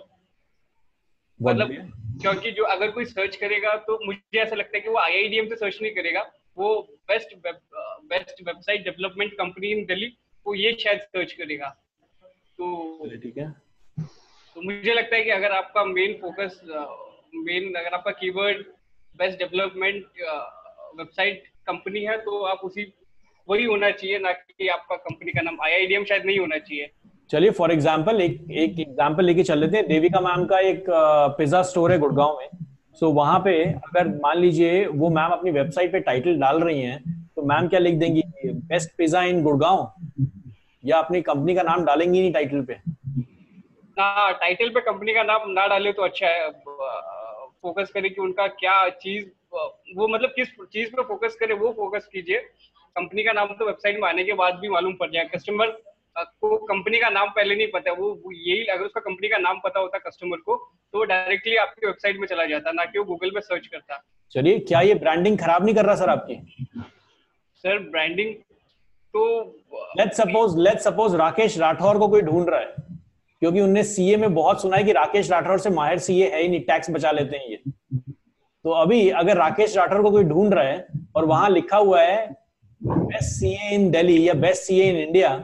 मतलब क्योंकि जो अगर कोई सर्च करेगा तो मुझे ऐसा लगता है कि वो आई आई डी एम से सर्च नहीं करेगा, वो best best website development company in Delhi वो ये शायद सर्च करेगा। तो ठीक है, तो मुझे लगता है कि अगर आपका मेन फोकस मेन अगर आपका keyword best development website company है तो आप उसी वही होना चाहिए, ना कि आपका कंपनी का नाम आई आई डी एम शायद नहीं होना चाहिए। चलिए फॉर एग्जांपल एक एक एग्जांपल लेके चल लेते हैं। देविका मैम का एक पिज्जा स्टोर है गुड़गांव में। सो so, वहां पे अगर मान लीजिए वो मैम अपनी वेबसाइट पे टाइटल डाल रही हैं तो मैम क्या लिख देंगी, बेस्ट पिज्जा इन गुड़गांव, या अपनी कंपनी का नाम डालेंगी नहीं टाइटल पे? ना, टाइटल पे कंपनी का नाम ना डाले तो अच्छा है। फोकस करें कि उनका क्या चीज, वो मतलब किस चीज पे फोकस करे वो फोकस कीजिए। कंपनी का नाम तो वेबसाइट में आने के बाद भी मालूम पड़ जाए। कस्टमर को कंपनी का नाम पहले नहीं पता, वो, वो यही अगर उसका कंपनी का नाम पता होता कस्टमर को तो वो डायरेक्टली आपकी वेबसाइट में चला जाता, ना कि वो गूगल पे सर्च करता। चलिए, क्या ये ब्रांडिंग खराब नहीं कर रहा सर आपकी? सर ब्रांडिंग तो let's suppose let's suppose Rakesh Rathore को कोई ढूंढ रहा है, क्योंकि उनने सीए में बहुत सुना है कि राकेश राठौर से माहिर सीए है ही नहीं, टैक्स बचा लेते हैं ये। तो अभी अगर राकेश राठौर को कोई ढूंढ रहा है और वहां लिखा हुआ है बेस्ट सीए इन दिल्ली या बेस्ट सीए इन इंडिया,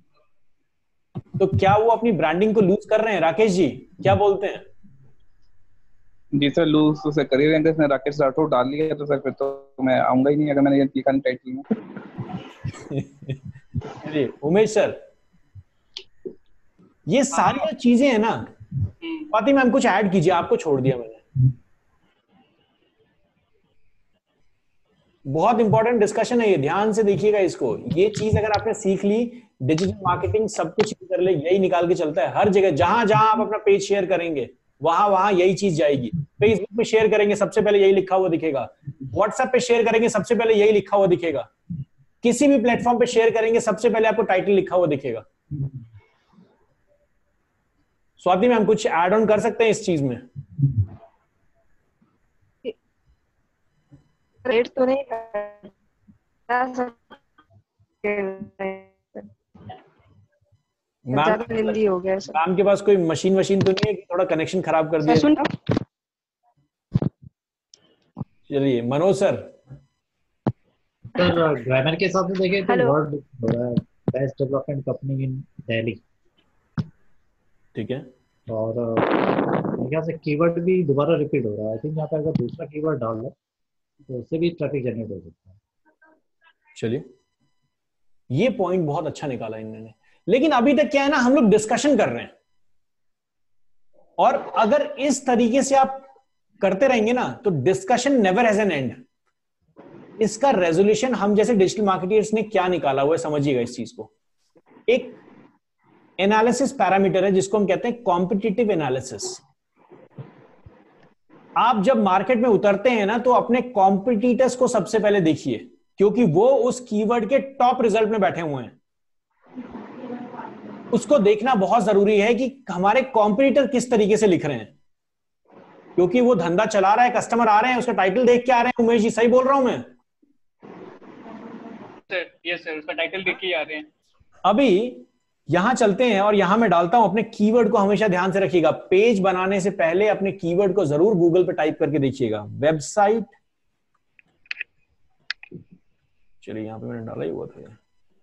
तो क्या वो अपनी ब्रांडिंग को लूज कर रहे हैं? राकेश जी क्या बोलते हैं? जी सर, लूज तो सर कर ही रहेंगे। इसने राकेश राठौर डाल लिया तो सर फिर तो मैं आऊंगा ही नहीं अगर मैंने ये लिखा टाइटल में। चलिए उमेश सर, ये सारी जो चीजें हैं ना, फातिमा मैम कुछ ऐड कीजिए, आपको छोड़ दिया मैंने। बहुत इंपॉर्टेंट डिस्कशन है ये, ध्यान से देखिएगा इसको। ये चीज अगर आपने सीख ली, डिजिटल मार्केटिंग सब कुछ कर ले, यही निकाल के चलता है हर जगह। जहां जहां आप अपना पेज शेयर करेंगे वहां वहां यही चीज जाएगी। फेसबुक पे शेयर करेंगे सबसे पहले यही लिखा हुआ दिखेगा, व्हाट्सएप पे शेयर करेंगे सबसे पहले यही लिखा हुआ दिखेगा, किसी भी प्लेटफॉर्म पे शेयर करेंगे सबसे पहले आपको टाइटल लिखा हुआ दिखेगा। स्वाति मैम कुछ ऐड ऑन कर सकते हैं इस चीज में? रेट तो नहीं करता मैम, हिंदी हो गया सर। मैम के पास कोई मशीन मशीन तो नहीं है कि थोड़ा कनेक्शन खराब कर दिया? चलिए मनोज सर। सर ग्रामर के हिसाब से देखें तो Hello. वर्ड हो रहा है best development company in Delhi, ठीक है, और मेरे ख्याल से कीवर्ड भी दोबारा रिपीट हो रहा है। आई थिंक यहाँ पे अगर दूसरा कीवर्ड डाल दो तो उससे भी ट्रैफिक जनरेट हो सकता है। चलिए ये पॉइंट बहुत अच्छा निकाला इन्होंने, लेकिन अभी तक क्या है ना, हम लोग डिस्कशन कर रहे हैं, और अगर इस तरीके से आप करते रहेंगे ना तो discussion never has an end. इसका रेजोल्यूशन हम जैसे डिजिटल मार्केटर्स ने क्या निकाला हुआ है, समझिएगा इस चीज को। एक एनालिसिस पैरामीटर है जिसको हम कहते हैं कॉम्पिटिटिव एनालिसिस। आप जब मार्केट में उतरते हैं ना तो अपने कॉम्पिटिटर्स को सबसे पहले देखिए, क्योंकि वो उस कीवर्ड के टॉप रिजल्ट में बैठे हुए हैं। उसको देखना बहुत जरूरी है कि हमारे कॉम्पिटिटर किस तरीके से लिख रहे हैं, क्योंकि वो धंधा चला रहा है, कस्टमर आ रहे हैं, उसका टाइटल देख के आ रहे हैं। उमेश जी सही बोल रहा हूं मैं? सर यस सर, उसका टाइटल देख के ही आ रहे हैं। अभी यहां चलते हैं और यहां मैं डालता हूं अपने कीवर्ड को। हमेशा ध्यान से रखिएगा, पेज बनाने से पहले अपने कीवर्ड को जरूर गूगल पे टाइप करके देखिएगा। वेबसाइट, चलिए यहां पे मैंने डाला ही हुआ था।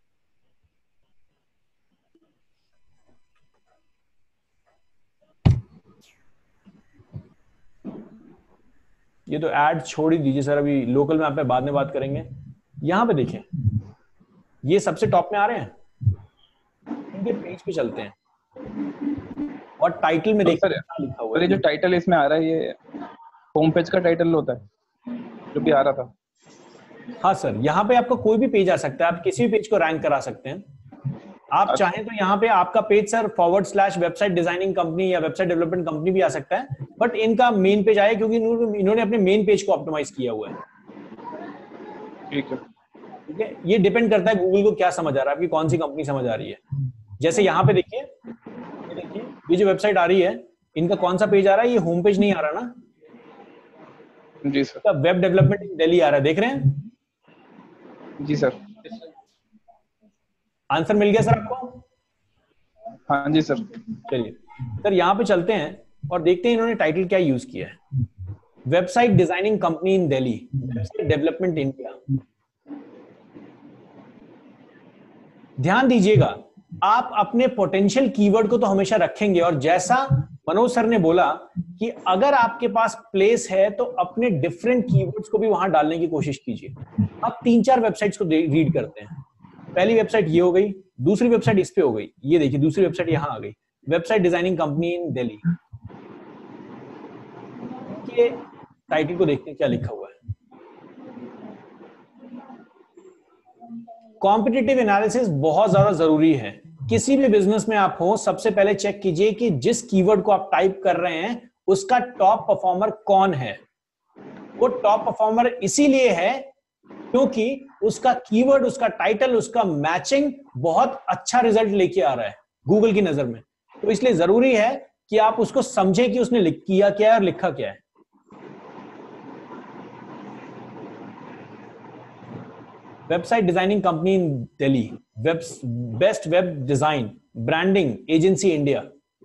ये तो ऐड छोड़ ही दीजिए सर, अभी लोकल में आप पे बाद में बात करेंगे। यहां पे देखें, ये सबसे टॉप में आ रहे हैं, इनके पेज पे चलते हैं और टाइटल में देखते हैं क्या लिखा हुआ है। ये जो टाइटल इसमें आ रहा है ये होम पेज का टाइटल होता है जो भी आ रहा था। हाँ सर, यहाँ पे आपका कोई भी पेज आ सकता है, आप किसी भी पेज को रैंक करा सकते हैं। आप चाहें तो यहाँ पे आपका page sir forward slash website designing company या वेबसाइट डेवलपमेंट कंपनी भी आ सकता है, बट इनका मेन पेज आया क्योंकि इन्होंने अपने मेन पेज को ऑप्टिमाइज किया हुआ है। ठीक है, ठीक है, ये डिपेंड करता है गूगल को क्या समझ आ रहा है, आपकी कौन सी कंपनी समझ आ रही है। जैसे यहाँ पे देखिए, ये देखिए ये जो वेबसाइट आ रही है, इनका कौन सा पेज आ रहा है? ये होम पेज नहीं आ रहा ना जी sir. Web development in Delhi आ रहा है, देख रहे हैं? जी सर। आंसर मिल गया सर आपको? हाँ जी सर। चलिए सर यहाँ पे चलते हैं और देखते हैं इन्होंने टाइटल क्या यूज किया है। Website designing company in Delhi, website development India. ध्यान दीजिएगा, आप अपने पोटेंशियल कीवर्ड को तो हमेशा रखेंगे, और जैसा मनोज सर ने बोला कि अगर आपके पास प्लेस है तो अपने डिफरेंट कीवर्ड्स को भी वहां डालने की कोशिश कीजिए। अब तीन चार वेबसाइट्स को रीड करते हैं। पहली वेबसाइट ये हो गई, दूसरी वेबसाइट इस पे हो गई, ये देखिए दूसरी वेबसाइट यहां आ गई, website designing company in Delhi के टाइटल को देखते हैं क्या लिखा हुआ है। कॉम्पिटिटिव एनालिसिस बहुत ज्यादा जरूरी है। किसी भी बिजनेस में आप हो, सबसे पहले चेक कीजिए कि जिस कीवर्ड को आप टाइप कर रहे हैं उसका टॉप परफॉर्मर कौन है। वो टॉप परफॉर्मर इसीलिए है क्योंकि उसका कीवर्ड, उसका टाइटल, उसका मैचिंग बहुत अच्छा रिजल्ट लेके आ रहा है गूगल की नजर में। तो इसलिए जरूरी है कि आप उसको समझें कि उसने किया क्या है और लिखा क्या है। Website designing company in Delhi, web best web design branding agency India.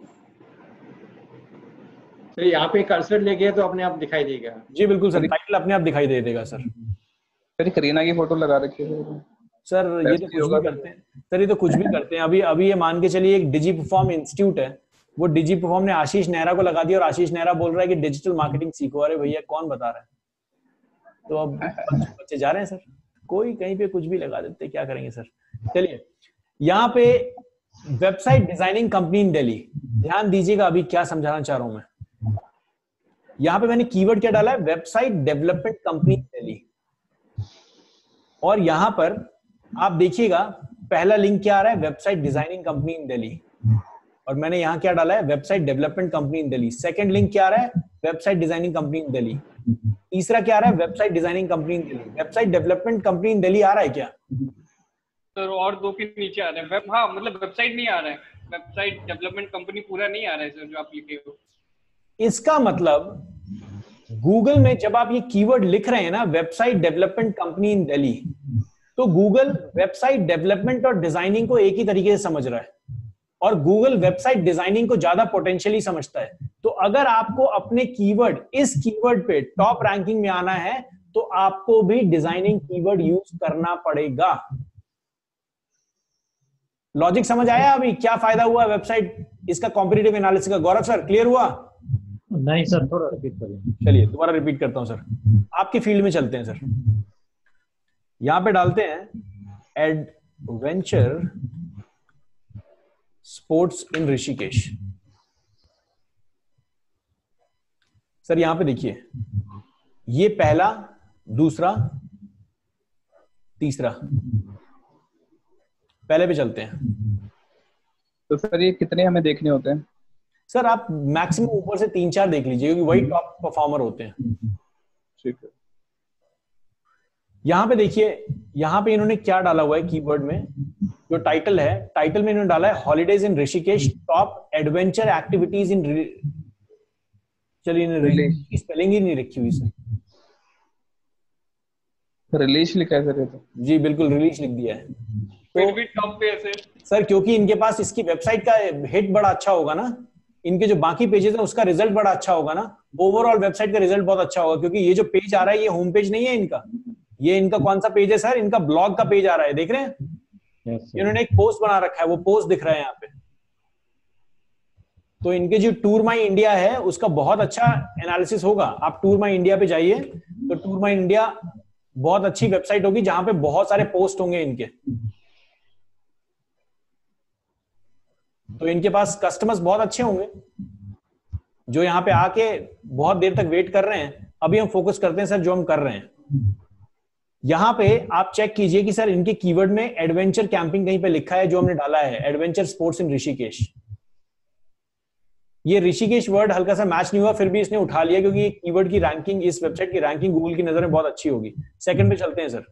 तो यहाँ पे कर्सर लेके तो अपने आप दिखाई देगा। जी बिल्कुल सर, टाइटल अपने आप दिखाई दे देगा सर। सर करीना की फोटो लगा रखी है सर, ये तो कुछ भी करते हैं सर, ये तो कुछ भी करते हैं। अभी अभी ये मान के चलिए एक डिजी परफॉर्म इंस्टीट्यूट है, वो डिजी परफॉर्म ने आशीष नेहरा को लगा दिया और आशीष नेहरा बोल रहा है कि डिजिटल मार्केटिंग सीखो। अरे भैया कौन बता रहा है? तो अब बच्चे जा रहे हैं सर, कोई कहीं पे कुछ भी लगा देते, क्या करेंगे सर। चलिए यहाँ पे website designing company in Delhi, ध्यान दीजिएगा अभी क्या समझाना चाह रहा हूं मैं। यहाँ पे मैंने कीवर्ड क्या डाला है? Website development company in Delhi. और यहां पर आप देखिएगा पहला लिंक क्या आ रहा है? Website designing company in Delhi. और मैंने यहां क्या डाला है? Website development company in Delhi. Second link क्या आ रहा है? Website designing company in Delhi. तीसरा क्या आ रहा है? Website designing company in Delhi. Website development company in Delhi आ रहा है क्या सर? और दो के नीचे आ रहे हैं वेब, हाँ मतलब वेबसाइट नहीं आ रहा है, वेबसाइट डेवलपमेंट कंपनी पूरा नहीं आ रहा है सर जो आप लिखे हो। इसका मतलब गूगल में जब आप ये कीवर्ड लिख रहे हैं ना, website development company in Delhi, तो गूगल वेबसाइट डेवलपमेंट और डिजाइनिंग को एक ही तरीके से समझ रहा है, और गूगल वेबसाइट डिजाइनिंग को ज्यादा पोटेंशियली समझता है। तो अगर आपको अपने कीवर्ड, इस कीवर्ड पे टॉप रैंकिंग में आना है तो आपको भी डिजाइनिंग कीवर्ड यूज करना पड़ेगा। लॉजिक समझ आया? अभी क्या फायदा हुआ वेबसाइट इसका कॉम्पिटिटिव एनालिसिस का? गौरव सर क्लियर हुआ? नहीं सर, थोड़ा रिपीट करिए। चलिए दोबारा रिपीट करता हूं सर। आपकी फील्ड में चलते हैं सर। यहां पे डालते हैं adventure sports in Rishikesh. Sir यहां पे देखिए, ये पहला, दूसरा, तीसरा। पहले पे चलते हैं। तो सर ये कितने हमें देखने होते हैं? सर आप मैक्सिमम ऊपर से तीन चार देख लीजिए, क्योंकि वही टॉप परफॉर्मर होते हैं। ठीक है। यहां पे देखिए, यहां पे इन्होंने क्या डाला हुआ है कीवर्ड में, जो टाइटल है, टाइटल में इन्होंने डाला है holidays in Rishikesh, top adventure activities in. चलिए रिलीज स्पेलिंग ही नहीं रखी हुई सर। रिलीज लिखा है सर ये तो। जी बिल्कुल रिलीज लिख दिया है। फिर भी टॉप पे है सर। सर क्योंकि इनके पास इसकी वेबसाइट का हिट बड़ा अच्छा होगा ना, इनके जो बाकी पेजेस है उसका रिजल्ट बड़ा अच्छा होगा ना, ओवरऑल वेबसाइट का रिजल्ट बहुत अच्छा होगा। क्योंकि ये जो पेज आ रहा है ये होम पेज नहीं है इनका, ये इनका कौन सा पेज है सर? इनका ब्लॉग का पेज आ रहा है, देख रहे हैं? yes, इन्होंने एक पोस्ट बना रखा है, वो पोस्ट दिख रहा है यहाँ पे। तो इनके जो टूर माई इंडिया है उसका बहुत अच्छा एनालिसिस होगा। आप टूर माई इंडिया पे जाइए, तो टूर माई इंडिया बहुत अच्छी वेबसाइट होगी जहां पे बहुत सारे पोस्ट होंगे इनके। तो इनके पास कस्टमर्स बहुत अच्छे होंगे जो यहाँ पे आके बहुत देर तक वेट कर रहे हैं। अभी हम फोकस करते हैं सर जो हम कर रहे हैं। यहाँ पे आप चेक कीजिए कि सर इनके कीवर्ड में एडवेंचर कैंपिंग कहीं पे लिखा है, जो हमने डाला है एडवेंचर स्पोर्ट्स इन ऋषिकेश। ये ऋषिकेश वर्ड हल्का सा मैच नहीं हुआ, फिर भी इसने उठा लिया क्योंकि ये कीवर्ड की रैंकिंग, इस वेबसाइट की रैंकिंग गूगल की नजर में बहुत अच्छी होगी। सेकंड पे चलते हैं सर।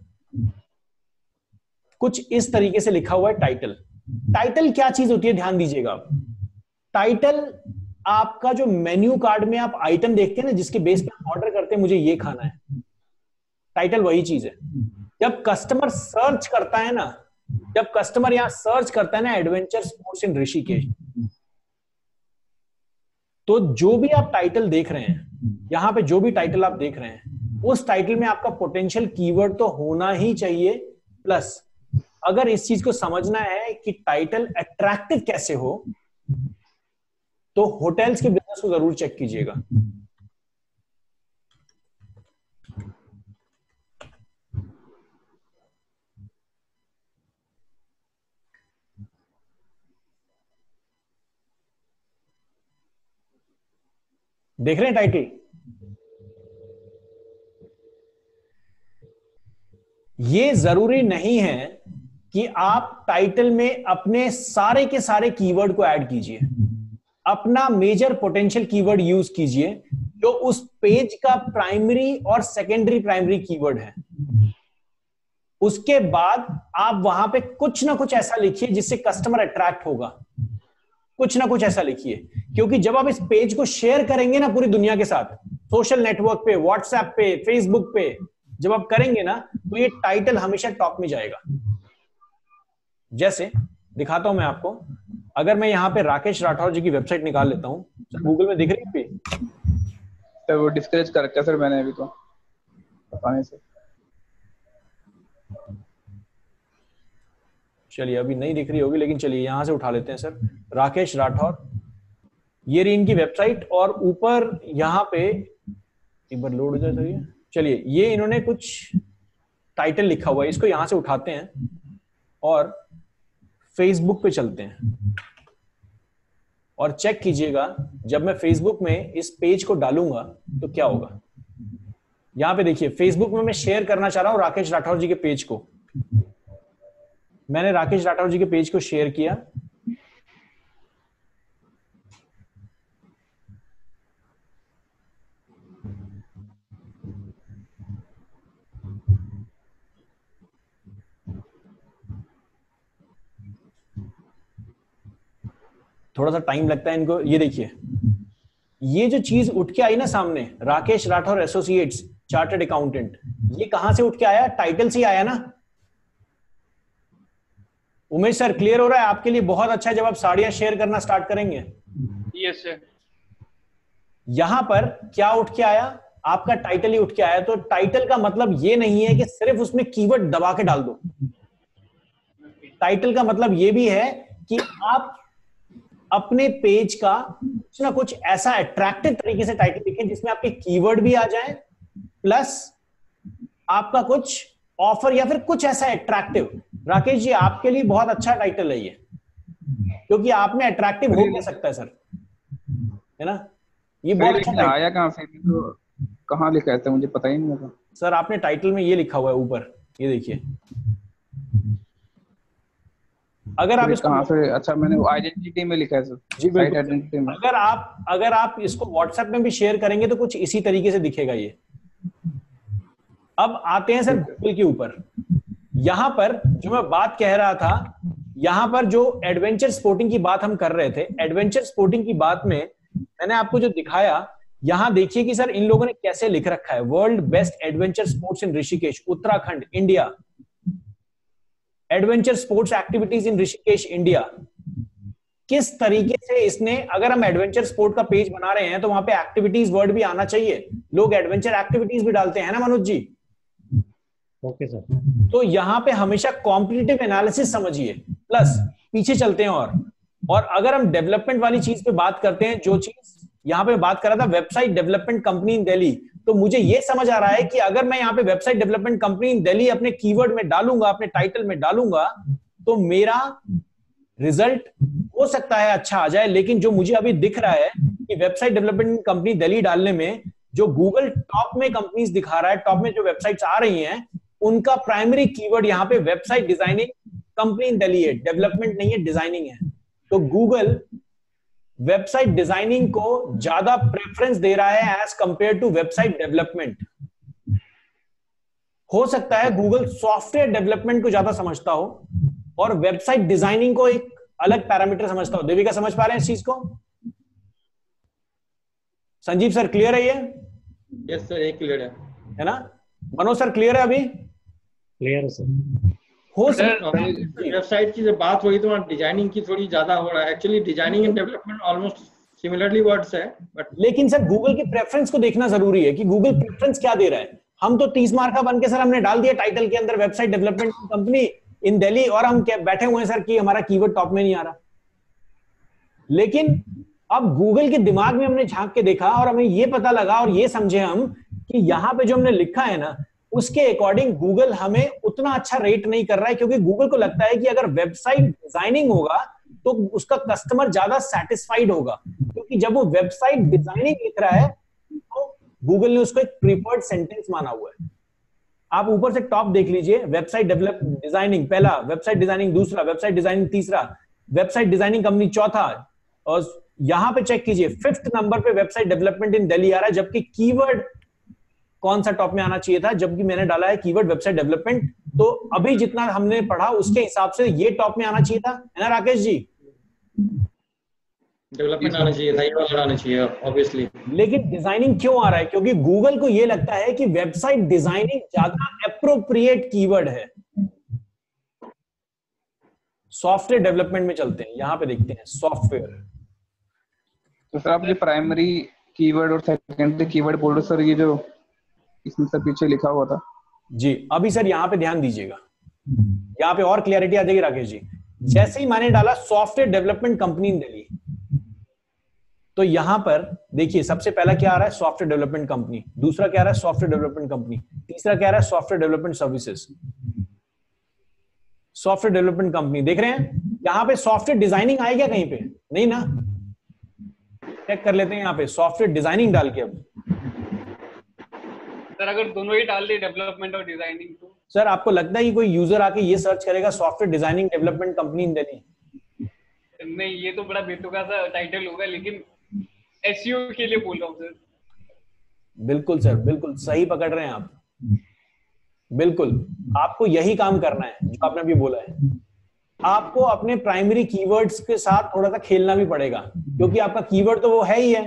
कुछ इस तरीके से लिखा हुआ है टाइटल। टाइटल क्या चीज होती है ध्यान दीजिएगा। टाइटल आपका जो मेन्यू कार्ड में आप आइटम देखते हैं ना, जिसके बेस पे ऑर्डर करते हैं मुझे ये खाना है, टाइटल वही चीज है। जब कस्टमर सर्च करता है ना, जब कस्टमर यहां सर्च करता है ना एडवेंचर स्पोर्ट्स इन ऋषिकेश, तो जो भी आप टाइटल देख रहे हैं, यहां पे जो भी टाइटल आप देख रहे हैं, उस टाइटल में आपका पोटेंशियल कीवर्ड तो होना ही चाहिए। प्लस अगर इस चीज को समझना है कि टाइटल अट्रैक्टिव कैसे हो, तो होटल्स के बिजनेस को जरूर चेक कीजिएगा। देख रहे हैं टाइटल? ये जरूरी नहीं है कि आप टाइटल में अपने सारे के सारे कीवर्ड को ऐड कीजिए। अपना मेजर पोटेंशियल कीवर्ड यूज कीजिए जो उस पेज का प्राइमरी और सेकेंडरी प्राइमरी कीवर्ड है। उसके बाद आप वहां पे कुछ ना कुछ ऐसा लिखिए जिससे कस्टमर अट्रैक्ट होगा। कुछ ना कुछ ऐसा लिखिए, क्योंकि जब आप इस पेज को शेयर करेंगे ना पूरी दुनिया के साथ, सोशल नेटवर्क पे, व्हाट्सएप पे, फेसबुक पे, जब आप करेंगे ना, तो ये टाइटल हमेशा टॉप में जाएगा। जैसे दिखाता हूं मैं आपको, अगर मैं यहां पे राकेश राठौर जी की वेबसाइट निकाल लेता हूं, गूगल में दिख रही है सर? वो डिस्करेज कर रखा है सर मैंने अभी तो बताने से। चलिए अभी नहीं दिख रही होगी, लेकिन चलिए यहां से उठा लेते हैं सर। राकेश राठौर, ये रही इनकी वेबसाइट, और ऊपर यहां पे एक बार लोड हो जाए सर ये। चलिए ये इन्होंने कुछ टाइटल लिखा हुआ है, इसको यहां से उठाते हैं और फेसबुक पे चलते हैं और चेक कीजिएगा जब मैं फेसबुक में इस पेज को डालूंगा तो क्या होगा। यहां पे देखिए फेसबुक में मैं शेयर करना चाह रहा हूं राकेश राठौर जी के पेज को। मैंने राकेश राठौर जी के पेज को शेयर किया, थोड़ा सा टाइम लगता है इनको। ये देखिए ये जो चीज उठ के आई ना सामने, Rakesh Rathore associates chartered accountant, ये कहां से उठ के आया? टाइटल से आया ना। उमेश सर क्लियर हो रहा है आपके लिए? बहुत अच्छा है जब आप साड़ियां शेयर करना स्टार्ट करेंगे। Yes sir. यहां पर क्या उठ के आया? आपका टाइटल ही उठ के आया, तो टाइटल का मतलब ये नहीं है कि सिर्फ उसमें कीवर्ड दबा के डाल दो। टाइटल का मतलब ये भी है कि आप अपने पेज का कुछ ना कुछ ऐसा अट्रैक्टिव तरीके से टाइटल लिखें जिसमें आपके कीवर्ड भी आ जाए, प्लस आपका कुछ ऑफर या फिर कुछ ऐसा अट्रैक्टिव। राकेश जी, आपके लिए बहुत अच्छा टाइटल है ये, क्योंकि आपने अट्रैक्टिव हो क्या सकता है सर, है ना? ये बहुत अच्छा आया कहां से, तो कहां लिखा है मुझे पता ही नहीं लगा सर। आपने टाइटल में ये लिखा हुआ है ऊपर, ये देखिए। अगर आप इसको कहां से, अच्छा मैंने आइडेंटिटी में लिखा है सर। जी बिल्कुल। आइडेंटिटी में अगर आप अगर आप इसको व्हाट्सएप में भी शेयर करेंगे तो कुछ इसी तरीके से दिखेगा ये। अब आते हैं सर गूगल के ऊपर। यहां पर जो मैं बात कह रहा था, यहां पर जो एडवेंचर स्पोर्टिंग की बात हम कर रहे थे, एडवेंचर स्पोर्टिंग की बात में मैंने आपको जो दिखाया, यहां देखिए कि सर इन लोगों ने कैसे लिख रखा है, world best adventure sports in Rishikesh Uttarakhand India, adventure sports activities in Rishikesh India. किस तरीके से इसने, अगर हम एडवेंचर स्पोर्ट का पेज बना रहे हैं तो वहां पे एक्टिविटीज वर्ड भी आना चाहिए, लोग एडवेंचर एक्टिविटीज भी डालते हैं ना मनोज जी? Okay sir. तो यहां पे हमेशा कॉम्पिटिटिव एनालिसिस समझिए, प्लस पीछे चलते हैं और और अगर हम डेवलपमेंट वाली चीज पे बात करते हैं, जो चीज यहां पे बात कर रहा था, website development company in Delhi, तो मुझे ये समझ आ रहा है कि अगर मैं यहाँ पे website development company in Delhi अपने कीवर्ड में डालूंगा, अपने टाइटल में डालूंगा, तो मेरा रिजल्ट हो सकता है अच्छा आ जाए। लेकिन जो मुझे अभी दिख रहा है कि वेबसाइट डेवलपमेंट कंपनी दिल्ली डालने में जो गूगल टॉप में कंपनीज दिखा रहा है, टॉप में जो वेबसाइट्स आ रही हैं, उनका प्राइमरी कीवर्ड यहाँ पे website designing company in Delhi है, डेवलपमेंट नहीं है, डिजाइनिंग है। तो गूगल वेबसाइट डिजाइनिंग को ज्यादा प्रेफरेंस दे रहा है as compare to website development. हो सकता है गूगल सॉफ्टवेयर डेवलपमेंट को ज्यादा समझता हो और वेबसाइट डिजाइनिंग को एक अलग पैरामीटर समझता हो। देविका समझ पा रहे हैं इस चीज को? संजीव सर क्लियर है ये? यस सर, ये क्लियर है है ना? मनोज सर क्लियर है? अभी क्लियर है सर। हो वेबसाइट की जब बात हुई तो डिजाइनिंग की थोड़ी ज्यादा हो रहा है। Actually designing and development almost similarly words है, बट लेकिन सर गूगल की प्रेफरेंस को देखना जरूरी है कि गूगल प्रेफरेंस क्या दे रहा है। हम तो तीस मार्क का बन के सर हमने डाल दिया टाइटल के अंदर website development company in Delhi, और हम क्या बैठे हुए हैं सर कि हमारा कीवर्ड टॉप में नहीं आ रहा। लेकिन अब गूगल के दिमाग में हमने झांक के देखा और हमें ये पता लगा और ये समझे हम कि यहाँ पे जो हमने लिखा है ना, उसके अकॉर्डिंग गूगल हमें उतना अच्छा रेट नहीं कर रहा है, क्योंकि गूगल को लगता है कि अगर वेबसाइट डिजाइनिंग होगा तो उसका कस्टमर ज्यादा सेटिस्फाइड होगा, क्योंकि जब वो वेबसाइट डिजाइनिंग लिख रहा है तो गूगल ने उसको एक प्रीफर्ड सेंटेंस माना हुआ है। आप ऊपर से टॉप देख लीजिए, वेबसाइट डेवलप डिजाइनिंग पहला, वेबसाइट डिजाइनिंग दूसरा, वेबसाइट डिजाइनिंग तीसरा, वेबसाइट डिजाइनिंग कंपनी चौथा, और यहां पे चेक कीजिए फिफ्थ नंबर पे वेबसाइट डेवलपमेंट इन दिल्ली आ रहा है, जबकि कीवर्ड कौन सा टॉप में आना चाहिए था, जबकि मैंने डाला है कीवर्ड वेबसाइट डेवलपमेंट। तो अभी जितना हमने पढ़ा उसके हिसाब से ये टॉप में आना चाहिए था, है ना राकेश जी? डेवलपमेंट आना चाहिए था, ये वाला आना चाहिए ऑब्वियसली। लेकिन डिजाइनिंग क्यों आ रहा है? क्योंकि गूगल को ये लगता है कि वेबसाइट डिजाइनिंग ज्यादा एप्रोप्रिएट कीवर्ड है। सॉफ्टवेयर डेवलपमेंट में चलते हैं, यहां पे देखते हैं सॉफ्टवेयर। तो सर आप जो प्राइमरी कीवर्ड और सेकेंडरी कीवर्ड बोल रहे सर, ये जो इसमें सर पीछे लिखा हुआ था जी, अभी सर यहां पे ध्यान दीजिएगा, यहां पे और क्लैरिटी आ जाएगी राकेश जी। जैसे ही मैंने डाला software development company in Delhi, तो यहां पर देखिए सबसे पहला क्या आ रहा है, सॉफ्टवेयर डेवलपमेंट कंपनी, दूसरा क्या आ रहा है, सॉफ्टवेयर डेवलपमेंट कंपनी, तीसरा क्या आ रहा है, software development services. Software development company देख रहे हैं, यहां पे सॉफ्टवेयर डिजाइनिंग आई क्या कहीं पे? नहीं ना, चेक कर लेते हैं यहां पे सॉफ्टवेयर डिजाइनिंग डाल के। अब सर अगर दोनों ही डाल दे, डेवलपमेंट और डिजाइनिंग, तो सर आपको लगता है कि कोई यूजर आके ये सर्च करेगा software designing development company in Delhi? नहीं, ये तो बड़ा बेतुका सा टाइटल होगा, लेकिन एसईओ के लिए बोल रहा हूँ सर। बिल्कुल सर, बिल्कुल सही पकड़ रहे हैं आप, बिल्कुल आपको यही काम करना है जो आपने अभी बोला है। आपको अपने प्राइमरी कीवर्ड्स के साथ थोड़ा सा खेलना भी पड़ेगा, क्योंकि आपका कीवर्ड तो वो है ही है,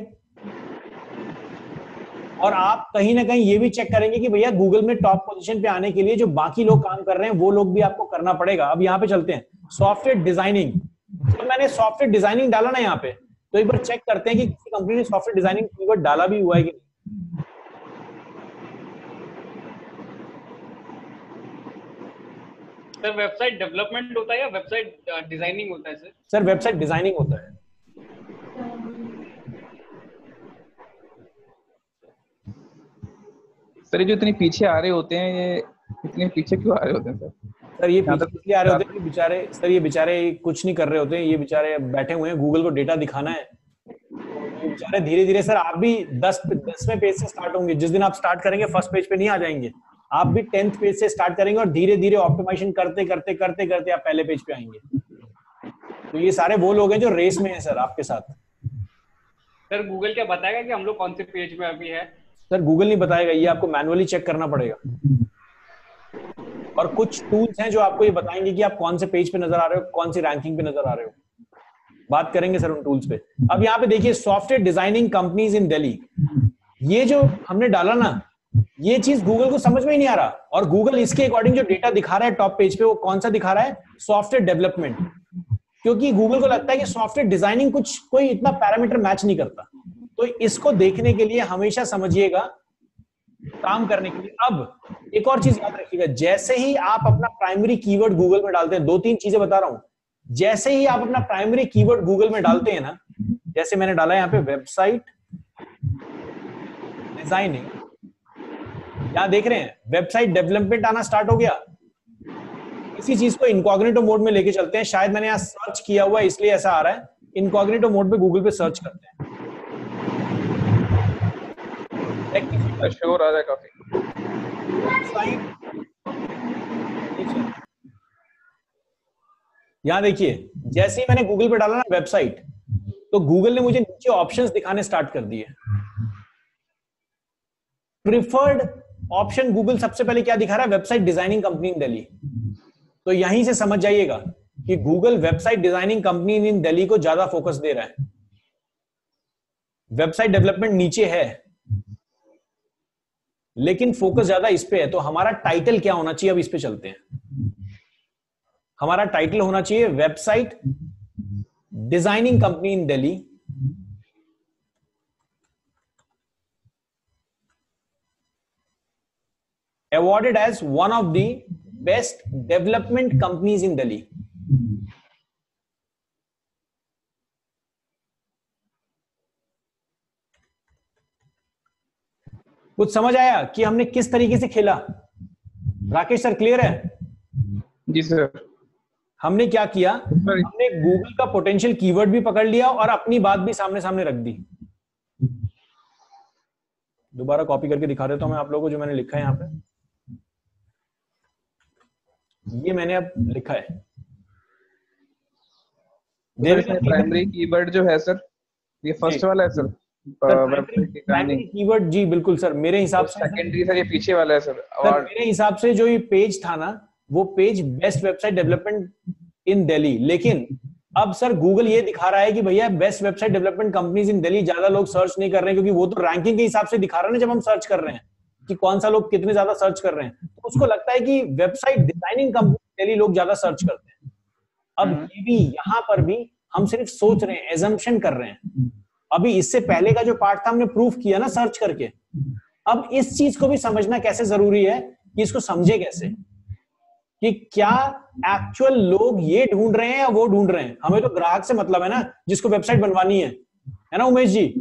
और आप कहीं ना कहीं ये भी चेक करेंगे कि भैया गूगल में टॉप पोजीशन पे आने के लिए जो बाकी लोग काम कर रहे हैं वो लोग भी आपको करना पड़ेगा। अब यहाँ पे चलते हैं सॉफ्टवेयर डिजाइनिंग। जब मैंने सॉफ्टवेयर डिजाइनिंग डाला ना यहाँ पे, तो एक बार चेक करते हैं कि किसी कंपनी ने सॉफ्टवेयर डिजाइनिंग कीवर्ड डाला भी हुआ है कि नहीं। सर वेबसाइट डेवलपमेंट होता है या वेबसाइट डिजाइनिंग होता है सर? सर वेबसाइट डिजाइनिंग होता है। सर ये जो इतने पीछे आ रहे होते हैं, ये इतने पीछे क्यों आ रहे होते हैं सर? सर ये पीछे इसलिए आ रहे होते हैं कि बेचारे सर ये बेचारे कुछ नहीं कर रहे होते हैं, ये बेचारे बैठे हुए हैं, गूगल को डेटा दिखाना है। ये बेचारे धीरे धीरे सर आप भी दस दसवें पेज से स्टार्ट होंगे, जिस दिन आप स्टार्ट करेंगे फर्स्ट पेज पे नहीं आ जाएंगे, आप भी टेंथ पेज से स्टार्ट करेंगे और धीरे धीरे ऑप्टिमाइजेशन करते करते करते करते आप पहले पेज पे आएंगे। तो ये सारे वो लोग हैं जो रेस में हैं सर आपके साथ। सर गूगल क्या बताएगा कि हम लोग कौन से पेज में अभी है? सर गूगल नहीं बताएगा, ये आपको मैनुअली चेक करना पड़ेगा। और कुछ टूल्स हैं जो आपको ये बताएंगे कि आप कौन से पेज पे नजर आ रहे हो, कौन सी रैंकिंग पे नजर आ रहे हो। बात करेंगे सर उन टूल्स पे। अब यहाँ पे देखिए software designing companies in Delhi, ये जो हमने डाला ना, ये चीज गूगल को समझ में ही नहीं आ रहा। और गूगल इसके अकॉर्डिंग जो डेटा दिखा रहा है टॉप पेज पे, वो कौन सा दिखा रहा है? Software development. क्योंकि गूगल को लगता है कि सॉफ्टवेयर डिजाइनिंग कुछ कोई इतना पैरामीटर मैच नहीं करता। तो इसको देखने के लिए हमेशा समझिएगा, काम करने के लिए। अब एक और चीज याद रखिएगा, जैसे ही आप अपना प्राइमरी कीवर्ड गूगल में डालते हैं, दो तीन चीजें बता रहा हूं, जैसे ही आप अपना प्राइमरी कीवर्ड गूगल में डालते हैं ना, जैसे मैंने डाला यहाँ पे वेबसाइट डिजाइनिंग, यहां देख रहे हैं वेबसाइट डेवलपमेंट आना स्टार्ट हो गया। इसी चीज को इनकॉग्निटो मोड में लेके चलते हैं। शायद मैंने यहाँ सर्च किया हुआ है इसलिए ऐसा आ रहा है। इनकॉग्निटो मोड पे गूगल पे सर्च करते हैं, शोर आ रहा है काफी। यहां देखिए, जैसे ही मैंने गूगल पे डाला ना वेबसाइट, तो गूगल ने मुझे नीचे ऑप्शंस दिखाने स्टार्ट कर दिए। प्रिफर्ड ऑप्शन गूगल सबसे पहले क्या दिखा रहा है? Website designing company in Delhi. तो यहीं से समझ जाइएगा कि Google website designing company in Delhi को ज्यादा फोकस दे रहा है। वेबसाइट डेवलपमेंट नीचे है लेकिन फोकस ज्यादा इस पे है। तो हमारा टाइटल क्या होना चाहिए? अब इस पे चलते हैं। हमारा टाइटल होना चाहिए website designing company in Delhi, awarded as one of the best development companies in Delhi. कुछ समझ आया कि हमने किस तरीके से खेला? राकेश सर क्लियर है? जी सर। हमने क्या किया, हमने गूगल का पोटेंशियल कीवर्ड भी पकड़ लिया और अपनी बात भी सामने सामने रख दी। दोबारा कॉपी करके दिखा देता हूं मैं आप लोगों को जो मैंने लिखा है यहाँ पे। ये मैंने अब लिखा है। प्राइमरी कीवर्ड जो है सर, ये फर्स्ट वाला है सर। प्राइमरी कीवर्ड जी बिल्कुल सर, मेरे हिसाब से सेकेंडरी सर ये पीछे वाला है सर। और मेरे हिसाब से जो ये पेज था ना, वो page best website development in Delhi. लेकिन अब सर गूगल ये दिखा रहा है कि भैया best website development companies in Delhi ज्यादा लोग सर्च नहीं कर रहे हैं, क्योंकि वो तो रैंकिंग के हिसाब से दिखा रहा है ना, जब हम सर्च कर रहे हैं कि कौन सा लोग कितने ज्यादा सर्च कर रहे हैं। तो उसको लगता है कि वेबसाइट डिजाइनिंग कंपनी दिल्ली लोग ज्यादा सर्च करते हैं। अब ये भी यहां पर भी हम सिर्फ सोच रहे हैं, एजम्पशन कर रहे हैं। अभी इससे पहले का जो पार्ट था हमने प्रूफ किया ना सर्च करके। अब इस चीज को भी समझना कैसे जरूरी है कि इसको समझे कैसे कि क्या एक्चुअल लोग ये ढूंढ रहे हैं या वो ढूंढ रहे हैं। हमें तो ग्राहक से मतलब है ना, जिसको वेबसाइट बनवानी है, है ना उमेश जी?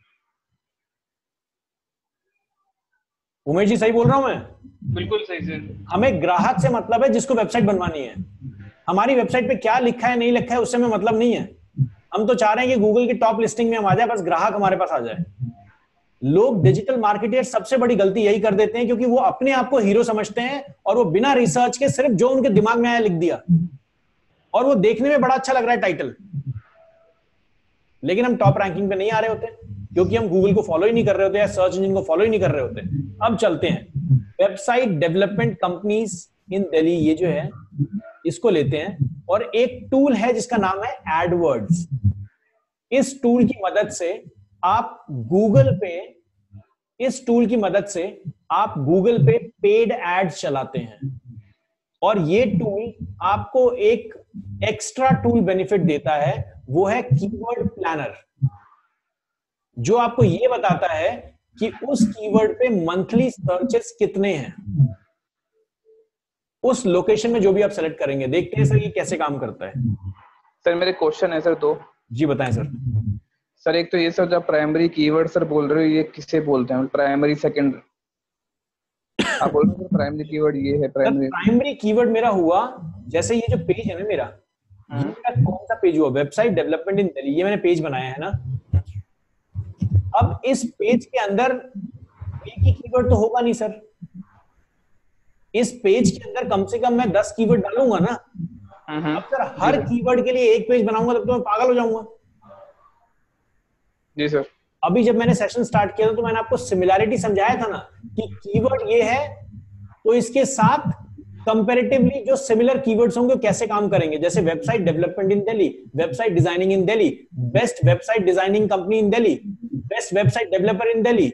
उमेश जी सही बोल रहा हूं मैं? बिल्कुल सही सर। हमें ग्राहक से मतलब है जिसको वेबसाइट बनवानी है। हमारी वेबसाइट पे क्या लिखा है नहीं लिखा है उससे हमें मतलब नहीं है। हम तो चाह रहे हैं कि गूगल की टॉप लिस्टिंग में हम आ जाए, बस ग्राहक हमारे पास आ जाए। लोग डिजिटल मार्केटर्स सबसे बड़ी गलती यही कर देते हैं, क्योंकि वो अपने आप को हीरो समझते हैं और वो बिना रिसर्च के सिर्फ जो उनके दिमाग में आया लिख दिया, और वो देखने में बड़ा अच्छा लग रहा है टाइटल, लेकिन हम टॉप रैंकिंग पे नहीं आ रहे होते क्योंकि हम गूगल को फॉलो ही नहीं कर रहे होते या सर्च इंजन को फॉलो ही नहीं कर रहे होते। अब चलते हैं website development companies in Delhi, ये जो है इसको लेते हैं, और एक टूल है जिसका नाम है एडवर्ड्स। इस टूल की मदद से आप गूगल पे इस टूल की मदद से आप गूगल पे पेड एड्स चलाते हैं, और ये टूल आपको एक एक्स्ट्रा टूल बेनिफिट देता है, वो है कीवर्ड प्लानर, जो आपको ये बताता है कि उस कीवर्ड पे मंथली सर्चेस कितने हैं, उस लोकेशन में जो भी आप सेलेक्ट करेंगे। देखते हैं सर ये कैसे काम करता है। सर मेरे क्वेश्चन है सर दो। जी बताएं सर। सर एक तो ये सर जब प्राइमरी कीवर्ड सर बोल रहे हो ये किसे बोलते हैं, प्राइमरी सेकेंडरी? आप बोल रहे हो प्राइमरी कीवर्ड ये है प्राइमरी? प्राइमरी कीवर्ड मेरा हुआ, जैसे ये जो पेज है ना मेरा, ये मेरा कौन सा पेज हुआ? वेबसाइट डेवलपमेंट इन दिल्ली, ये मैंने पेज बनाया है ना। अब इस पेज के अंदर एक ही कीवर्ड तो होगा नहीं सर। इस पेज के अंदर कम से कम मैं दस कीवर्ड डालूंगा ना। अब सर हर कीवर्ड के लिए एक पेज बनाऊंगा तब तो मैं पागल हो जाऊंगा। जी सर। अभी जब मैंने सेशन स्टार्ट किया था तो मैंने आपको सिमिलैरिटी समझाया था ना कि कीवर्ड ये है तो इसके साथ कंपैरेटिवली जो सिमिलर कीवर्ड्स होंगे कैसे काम करेंगे। जैसे website development in Delhi, website designing in Delhi, best website designing company in Delhi, best website developer in Delhi,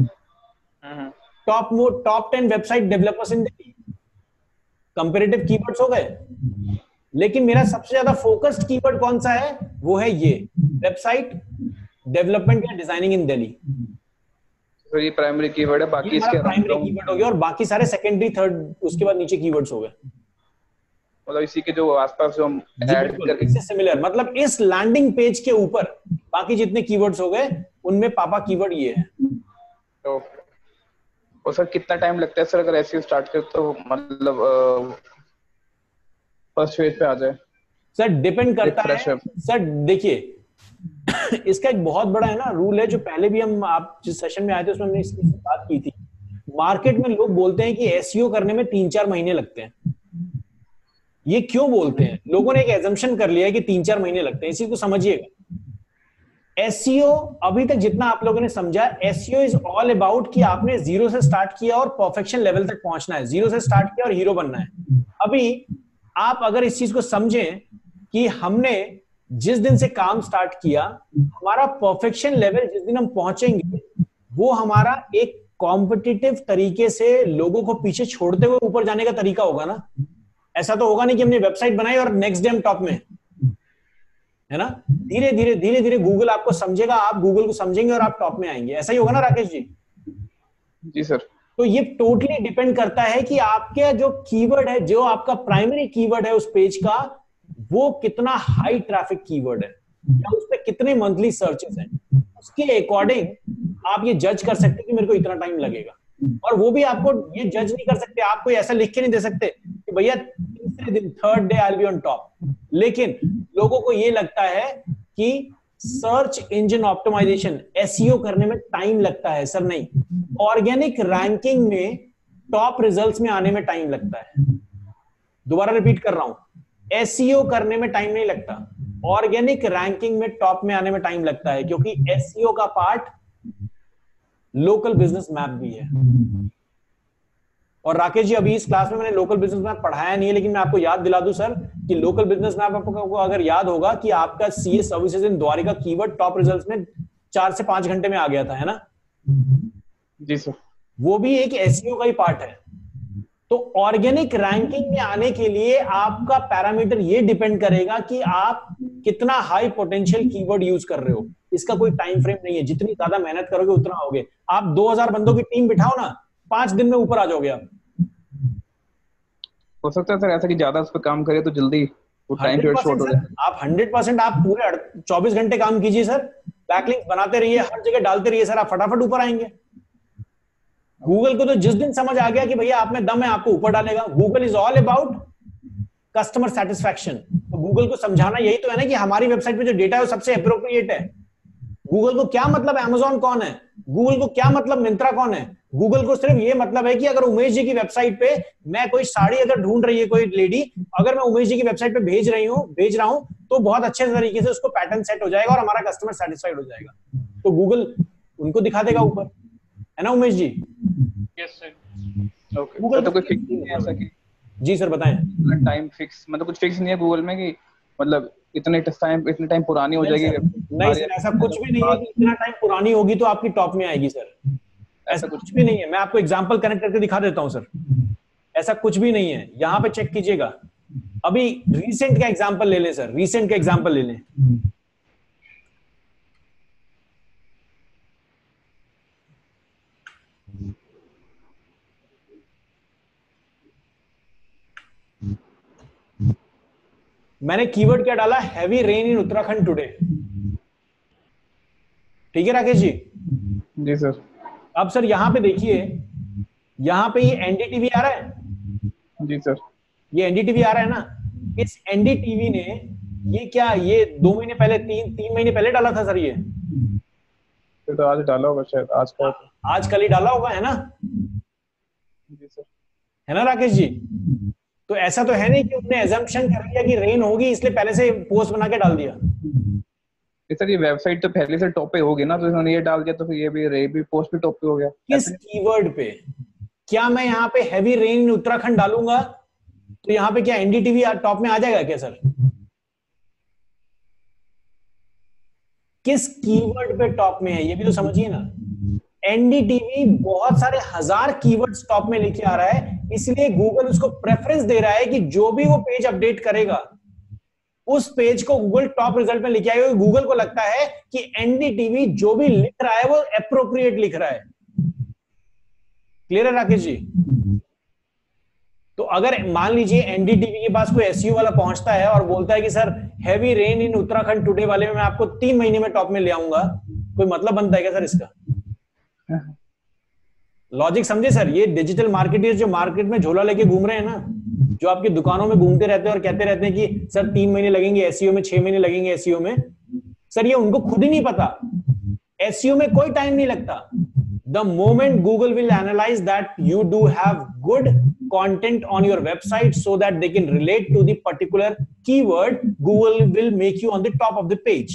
top top ten website developers in Delhi. Comparative keywords हो गए। लेकिन मेरा सबसे ज्यादा फोकस्ड कीवर्ड कौन सा है? वो है ये वेबसाइट डेवलपमेंट या डिजाइनिंग इन दिल्ली। तो ये प्राइमरी कीवर्ड है, बाकी इसके प्राइमरी कीवर्ड हो गया और बाकी सारे सेकेंडरी, थर्ड, उसके बाद नीचे कीवर्ड्स हो गए। मतलब इसी के जो आसपास जो हम ऐड करके इससे सिमिलर, मतलब इस लैंडिंग पेज के ऊपर बाकी जितने कीवर्ड्स हो गए उनमें पापा कीवर्ड ये है। तो और सर कितना टाइम लगता है सर अगर ऐसे स्टार्ट कर तो मतलब फर्स्ट फेज पे आ जाए? सर डिपेंड करता है सर। देखिए इसका एक बहुत बड़ा है ना रूल है, जो पहले भी हम आप जिस सेशन में आए थे उसमें हमने इसकी बात की थी। मार्केट में लोग बोलते हैं कि एसईओ करने में तीन चार महीने लगते हैं। ये क्यों बोलते हैं? लोगों ने एक एजम्पशन कर लिया है कि तीन चार महीने लगते हैं। इसी को समझिएगा। एसईओ अभी तक जितना आप लोगों ने समझा, एसईओ इज ऑल अबाउट कि आपने जीरो से स्टार्ट किया और परफेक्शन लेवल तक पहुंचना है। जीरो से स्टार्ट किया और हीरो बनना है। अभी आप अगर इस चीज को समझें कि हमने जिस दिन से काम स्टार्ट किया, हमारा परफेक्शन लेवल जिस दिन हम पहुंचेंगे वो हमारा एक कॉम्पिटिटिव तरीके से लोगों को पीछे छोड़ते हुए ऊपर जाने का तरीका होगा ना। ऐसा तो होगा नहीं कि हमने वेबसाइट बनाई और नेक्स्ट डे हम टॉप में, है ना। धीरे धीरे धीरे धीरे गूगल आपको समझेगा, आप गूगल को समझेंगे और आप टॉप में आएंगे। ऐसा ही होगा ना राकेश जी? जी सर। तो ये टोटली डिपेंड करता है कि आपके जो कीवर्ड है, जो आपका प्राइमरी कीवर्ड है उस पेज का, वो कितना हाई ट्रैफिक कीवर्ड है या उस पर कितने मंथली सर्चेस हैं। उसके अकॉर्डिंग आप ये जज कर सकते हैं कि मेरे को इतना टाइम लगेगा। और वो भी आपको ये जज नहीं कर सकते, आप कोई ऐसा लिख के नहीं दे सकते कि भैया तीसरे दिन, third day I will be on top. लेकिन लोगों को ये लगता है कि सर्च इंजन ऑप्टिमाइजेशन, एसईओ करने में टाइम लगता है। सर नहीं, ऑर्गेनिक रैंकिंग में टॉप रिजल्ट्स में आने में टाइम लगता है। दोबारा रिपीट कर रहा हूं, एसईओ करने में टाइम नहीं लगता, ऑर्गेनिक रैंकिंग में टॉप में आने में टाइम लगता है। क्योंकि एसईओ का पार्ट लोकल बिजनेस मैप भी है। और राकेश जी अभी इस क्लास में मैंने लोकल बिजनेस मैप पढ़ाया नहीं है, लेकिन मैं आपको याद दिला दूं सर कि लोकल बिजनेस मैप आपको अगर याद होगा कि आपका CA services in Dwarka keyword top results में चार से पांच घंटे में आ गया था, है ना? जी सर। वो भी एक एसईओ का ही पार्ट है। तो ऑर्गेनिक रैंकिंग में आने के लिए आपका पैरामीटर ये डिपेंड करेगा कि आप कितना हाई पोटेंशियल कीवर्ड यूज कर रहे हो। इसका कोई टाइम फ्रेम नहीं है, जितनी ज्यादा मेहनत करोगे उतना होगे। आप दो हज़ार बंदों की टीम बिठाओ ना, पांच दिन में ऊपर आ जाओगे आप। हो सकता है सर ऐसा कि ज्यादा उस पर काम करे तो जल्दी वो टाइम पीरियड शॉर्ट हो जाए। आप हंड्रेड परसेंट आप पूरे चौबीस घंटे काम कीजिए सर, बैकलिंक्स बनाते रहिए, हर जगह डालते रहिए सर, आप फटाफट ऊपर आएंगे। गूगल को तो जिस दिन समझ आ गया कि भैया आप में दम है, आपको ऊपर डालेगा। Google is all about customer satisfaction. तो गूगल को समझाना यही तो है ना कि हमारी वेबसाइट पे जो डेटा है वो सबसे अप्रोप्रिएट है। गूगल को क्या मतलब अमेजॉन कौन है, गूगल को क्या मतलब मिंत्रा कौन है? गूगल को सिर्फ ये मतलब है कि अगर उमेश जी की वेबसाइट पे मैं कोई साड़ी अगर ढूंढ रही है कोई लेडी, अगर मैं उमेश जी की वेबसाइट पे भेज रही हूँ भेज रहा हूं तो बहुत अच्छे तरीके से उसको पैटर्न सेट हो जाएगा और हमारा कस्टमर सेटिस्फाइड हो जाएगा। तो गूगल उनको दिखा देगा ऊपर, है ना Umesh ji? Yes sir. Okay. Google तो कोई फिक्स नहीं है ऐसा कि? जी सर बताएं। टाइम फिक्स मतलब कुछ फिक्स नहीं है गूगल में कि मतलब इतने टाइम इतने टाइम पुरानी हो जाएगी? नहीं सर, ऐसा कुछ भी नहीं है कि इतना टाइम पुरानी होगी तो आपकी टॉप में आएगी सर। ऐसा कुछ भी नहीं है। मैं आपको एग्जांपल कनेक्ट करके दिखा देता हूं सर। ऐसा कुछ भी नहीं है, यहां पे चेक कीजिएगा। अभी रीसेंट का एग्जांपल ले लें सर, रीसेंट का एग्जांपल ले लें। मैंने कीवर्ड क्या डाला, heavy rain in Uttarakhand today. ठीक है राकेश जी? जी सर। अब सर यहां पे देखिए, यहां पे ये एनडीटीवी आ रहा है। जी सर। ये एनडीटीवी आ रहा है ना, इस एनडीटीवी ने ये क्या, ये दो महीने पहले, तीन तीन महीने पहले डाला था सर ये। फिर तो आज डाला होगा शायद, आज का आज कल ही डाला होगा, है ना? जी सर। है ना राकेश जी? तो ऐसा तो है नहीं कि उन्होंने एजम्पशन कर लिया कि रेन होगी इसलिए पहले से पोस्ट बना के डाल दिया। सर ये वेबसाइट तो पहले से टॉप पे होगी ना, तो इन्होंने ये डाल दिया तो फिर ये भी रे भी पोस्ट भी टॉप पे हो गया। किस कीवर्ड पे? क्या मैं यहाँ पे हैवी रेन इन उत्तराखंड डालूंगा तो यहाँ पे क्या एनडीटीवी टॉप में आ जाएगा क्या सर? किस कीवर्ड पे टॉप में है ये भी तो समझिए ना। एनडीटीवी बहुत सारे हजार कीवर्ड्स टॉप में लेके आ रहा है, इसलिए गूगल उसको प्रेफरेंस दे रहा है कि जो भी वो पेज अपडेट करेगा उस पेज को गूगल टॉप रिजल्ट में लेके आएगा। गूगल को लगता है कि एनडीटीवी जो भी लिख रहा है वो एप्रोप्रिएट लिख रहा है। क्लियर है राकेश जी? तो अगर मान लीजिए एनडीटीवी के पास कोई एसईओ वाला पहुंचता है और बोलता है कि sir heavy rain in Uttarakhand today वाले में मैं आपको तीन महीने में टॉप में ले आऊंगा, कोई मतलब बनता है क्या सर इसका? लॉजिक समझे सर? ये डिजिटल मार्केटर्स जो मार्केट में झोला लेके घूम रहे हैं ना, जो आपकी दुकानों में घूमते रहते हैं और कहते रहते हैं कि सर तीन महीने लगेंगे एसईओ में, छह महीने लगेंगे एसईओ में, सर ये उनको खुद ही नहीं पता। एसईओ में कोई टाइम नहीं लगता। The moment Google will analyze that you do have good content on your website so that they can relate to the particular keyword, Google will make you on the top of the page.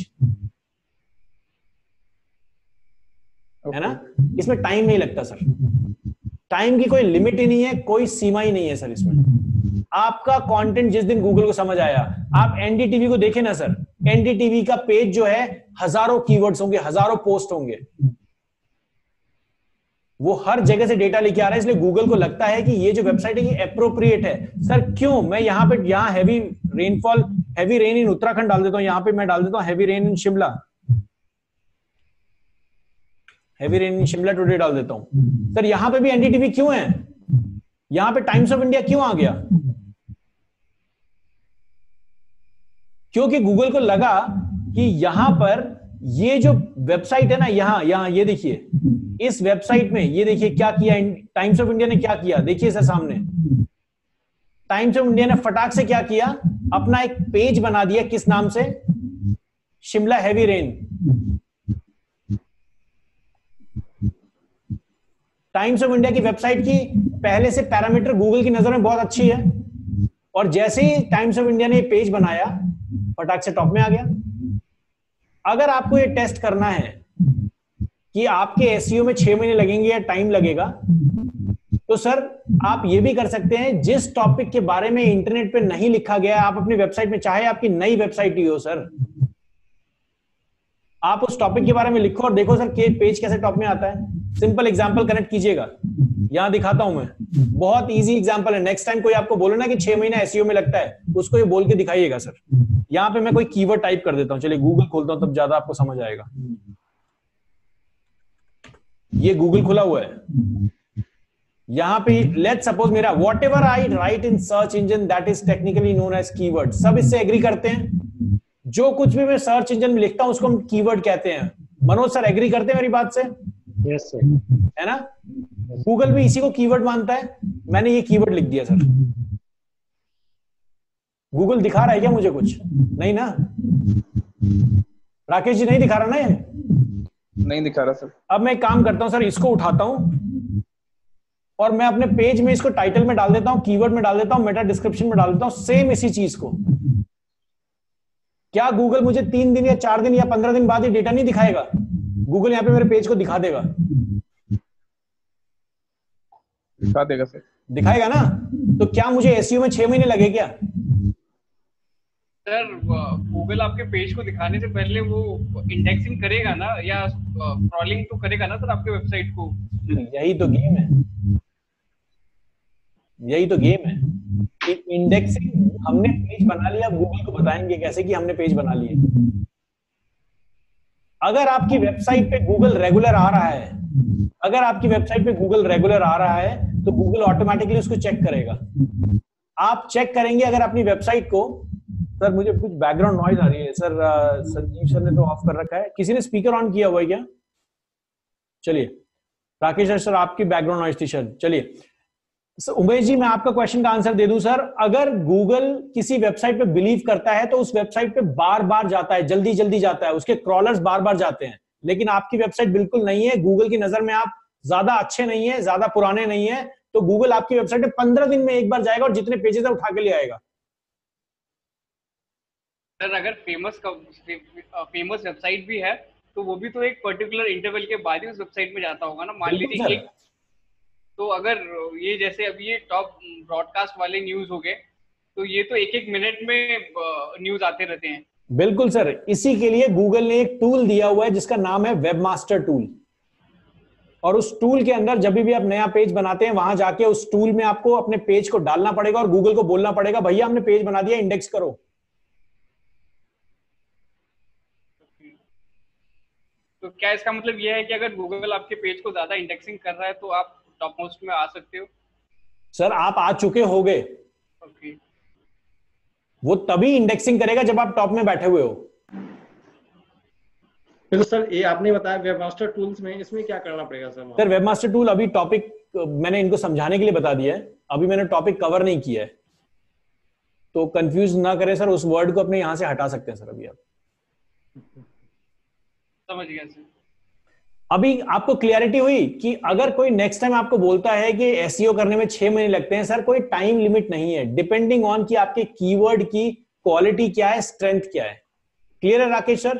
है ना? इसमें time नहीं लगता sir. Time की कोई limit ही नहीं है, कोई सीमा ही नहीं है सर इसमें। आपका कंटेंट जिस दिन गूगल को समझ आया, आप एनडीटीवी को देखें ना सर, एनडीटीवी का पेज जो है हजारों कीवर्ड्स होंगे, हजारों पोस्ट होंगे, वो हर जगह से डेटा लेके आ रहा है, इसलिए गूगल को लगता है कि ये जो वेबसाइट है ये एप्रोप्रिएट है। सर क्यों? मैं यहाँ पे यहाँ heavy rainfall, heavy rain in Uttarakhand डाल देता हूँ, यहाँ पे मैं डाल देता हूँ heavy rain in Shimla, heavy rain in Shimla today डाल देता हूँ। सर यहाँ पे भी एनडीटीवी क्यों है? यहाँ पे टाइम्स ऑफ इंडिया क्यों आ गया? क्योंकि गूगल को लगा कि यहां पर ये जो वेबसाइट है ना, यहां यहां ये देखिए, इस वेबसाइट में ये देखिए क्या किया टाइम्स ऑफ इंडिया ने, क्या किया देखिए सर सामने। टाइम्स ऑफ इंडिया ने फटाक से क्या किया, अपना एक पेज बना दिया, किस नाम से? Shimla heavy rain. Times of India की वेबसाइट की पहले से पैरामीटर गूगल की नजर में बहुत अच्छी है, और जैसे ही टाइम्स ऑफ इंडिया ने पेज बनाया फटाक से टॉप में आ गया। अगर आपको ये टेस्ट करना है कि आपके एसईओ में छह महीने लगेंगे या टाइम लगेगा, तो सर आप ये भी कर सकते हैं, जिस टॉपिक के बारे में इंटरनेट पे नहीं लिखा गया आप अपनी वेबसाइट में, चाहे आपकी नई वेबसाइट ही हो सर, आप उस टॉपिक के बारे में लिखो और देखो सर के पेज कैसे टॉप में आता है। सिंपल एग्जांपल कनेक्ट कीजिएगा, यहां दिखाता हूं मैं, बहुत इजी एग्जांपल है। नेक्स्ट टाइम कोई आपको बोले ना कि छह महीना एसईओ में लगता है, उसको ये बोल के दिखाइएगा सर। यहां पे मैं कोई कीवर्ड टाइप कर देता हूं, चलिए गूगल खोलता हूं तब ज्यादा आपको समझ आएगा। ये गूगल खुला हुआ है, यहां पे लेट्स सपोज मेरा whatever I write in search engine that is technically known as keyword, सब इससे एग्री करते हैं। जो कुछ भी मैं सर्च इंजन में लिखता हूं उसको हम कीवर्ड कहते हैं। मनोज सर एग्री करते हैं मेरी बात से? Yes sir. है ना? गूगल भी इसी को कीवर्ड मानता है। मैंने ये कीवर्ड लिख दिया सर। गूगल दिखा रहा है क्या मुझे कुछ? नहीं ना राकेश जी, नहीं दिखा रहा ना ये? नहीं दिखा रहा सर। अब मैं एक काम करता हूं सर, इसको उठाता हूं और मैं अपने पेज में इसको टाइटल में डाल देता हूं, कीवर्ड में डाल देता हूं, मेटा डिस्क्रिप्शन में डाल देता हूं, सेम इसी चीज को। क्या गूगल मुझे तीन दिन या चार दिन या पंद्रह दिन बाद ये डेटा नहीं दिखाएगा? गूगल यहाँ पे मेरे पेज को दिखा देगा, दिखा देगा सर, दिखाएगा ना? तो क्या मुझे एसईओ में छह महीने लगे क्या? सर गूगल आपके पेज को दिखाने से पहले वो इंडेक्सिंग करेगा ना, या क्रॉलिंग तो करेगा ना सर आपके वेबसाइट को। यही तो गेम है, यही तो गेम है। इंडेक्सिंग हमने पेज बना लिया, गूगल को बताएंगे कैसे कि हमने पेज बना लिए। अगर आपकी वेबसाइट पे गूगल रेगुलर आ रहा है, अगर आपकी वेबसाइट पे गूगल रेगुलर आ रहा है तो गूगल ऑटोमेटिकली उसको चेक करेगा। आप चेक करेंगे अगर अपनी वेबसाइट को सर मुझे कुछ बैकग्राउंड नॉइज आ रही है सर। संजीव सर ने तो ऑफ कर रखा है, किसी ने स्पीकर ऑन किया हुआ है क्या? चलिए राकेश सर आपकी बैकग्राउंड नॉइज थी सर। चलिए सर उमेश जी मैं आपका क्वेश्चन का आंसर दे दूं सर। अगर गूगल किसी वेबसाइट पे बिलीव करता है तो उस वेबसाइट पे बार बार जाता है, जल्दी जल्दी जाता है, उसके क्रॉलर्स बार बार जाते हैं। लेकिन आपकी वेबसाइट बिल्कुल नहीं है, गूगल की नजर में आप ज्यादा अच्छे नहीं है, ज्यादा पुराने नहीं है, तो गूगल आपकी वेबसाइट पे पंद्रह दिन में एक बार जाएगा और जितने पेजेस है उठा के ले आएगा। सर अगर फेमस फेमस वेबसाइट भी है तो वो भी तो एक पर्टिकुलर इंटरवल के बाद ही उस वेबसाइट में जाता होगा ना। मान लीजिए एक, तो अगर ये जैसे अभी ये टॉप ब्रॉडकास्ट वाले न्यूज हो गए तो ये तो एक एक मिनट में न्यूज आते रहते हैं। बिल्कुल सर, इसी के लिए गूगल ने एक टूल दिया हुआ है जिसका नाम है वेबमास्टर टूल। और उस टूल के अंदर जब भी आप नया पेज बनाते हैं वहां जाके उस टूल में आपको अपने पेज को डालना पड़ेगा और गूगल को बोलना पड़ेगा भैया हमने पेज बना दिया, इंडेक्स करो। तो क्या इसका मतलब यह है कि अगर गूगल आपके पेज को ज्यादा इंडेक्सिंग कर रहा है तो आप टॉप मोस्ट में आ सकते हो? सर आप आ चुके होगे। ओके। वो तभी इंडेक्सिंग करेगा जब आप टॉप में बैठे हुए हो। तो सर ये आपने बताया वेबमास्टर टूल्स में, इसमें क्या करना पड़ेगा सर? सर वेबमास्टर टूल अभी टॉपिक मैंने इनको समझाने के लिए बता दिया है, अभी मैंने टॉपिक कवर नहीं किया है, तो कंफ्यूज ना करें सर। उस वर्ड को अपने यहां से हटा सकते हैं सर अभी आप। समझ गया सर। अभी आपको क्लियरिटी हुई कि अगर कोई नेक्स्ट टाइम आपको बोलता है कि एसईओ करने में छह महीने लगते हैं, सर कोई टाइम लिमिट नहीं है, डिपेंडिंग ऑन कि आपके कीवर्ड की क्वालिटी क्या है, स्ट्रेंथ क्या है। क्लियर है राकेश सर?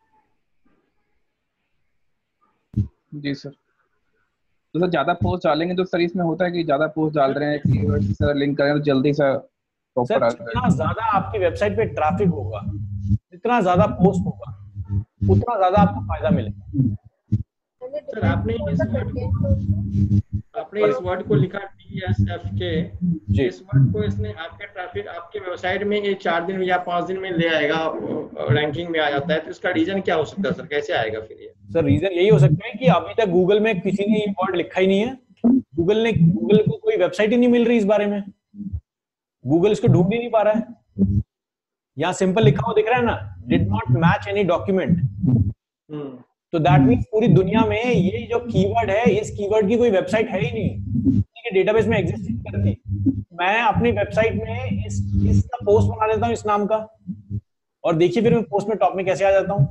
जी सर। तो सर ज्यादा पोस्ट डालेंगे तो सर इसमें होता है कि ज्यादा पोस्ट डाल रहे हैं, कीवर्ड से लिंक करें तो जल्दी से ऊपर आ जाए। जितना ज्यादा आपकी वेबसाइट पे ट्रैफिक होगा, जितना ज्यादा पोस्ट होगा, उतना ज्यादा आपको फायदा मिलेगा। सर आपने इस वर्ड आपने इस वर्ड को लिखा टी एस एफ के, इस वर्ड को इसने आपके ट्रैफिक आपके वेबसाइट में ये चार दिन या पांच दिन में ले आएगा, रैंकिंग में आ जाता है, तो इसका रीजन क्या हो सकता है सर? कैसे आएगा फिर ये? सर रीजन यही हो सकता है कि अभी तक गूगल में किसी ने ये वर्ड लिखा ही नहीं है। गूगल ने गूगल को कोई वेबसाइट ही नहीं मिल रही इस बारे में, गूगल इसको ढूंढ ही नहीं पा रहा है। यहाँ सिंपल लिखा हुआ दिख रहा है ना, did not match any document. तो दैट मींस पूरी दुनिया में ये जो कीवर्ड है, इस कीवर्ड की कोई वेबसाइट है ही नहीं, कि डेटाबेस में एग्जिस्ट नहीं करती। मैं अपनी वेबसाइट में इस इसका पोस्ट बना देता हूँ इस नाम का, और देखिए फिर मैं पोस्ट में टॉप में कैसे आ जाता हूँ।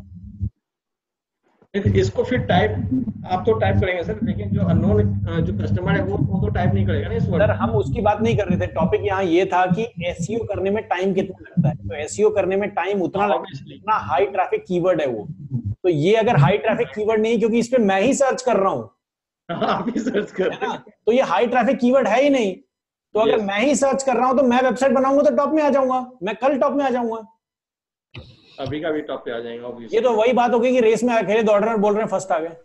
इसको फिर टाइप आप तो टाइप करेंगे सर, लेकिन जो अननोन जो कस्टमर है वो वो तो टाइप नहीं करेगा ना इस वर्ड। सर हम उसकी बात नहीं कर रहे थे, टॉपिक यहाँ ये था कि एसईओ करने में टाइम कितना लगता है। तो एसईओ करने में टाइम उतना लगता है जितना हाई ट्रैफिक कीवर्ड है वो। तो ये अगर हाई ट्रैफिक कीवर्ड नहीं, क्योंकि इस पे मैं ही सर्च कर रहा हूँ, आप ही सर्च कर रहे हैं, तो ये हाई ट्रैफिक कीवर्ड है ही नहीं। तो अगर मैं ही सर्च कर रहा हूँ तो मैं वेबसाइट बनाऊंगा तो टॉप में आ जाऊंगा, मैं कल टॉप में आ जाऊंगा, अभी का भी टॉप पे आ जाएगा। ये तो वही बात होगी कि रेस में अकेले दौड़ रहे हैं, बोल रहे हैं फर्स्ट आ गए,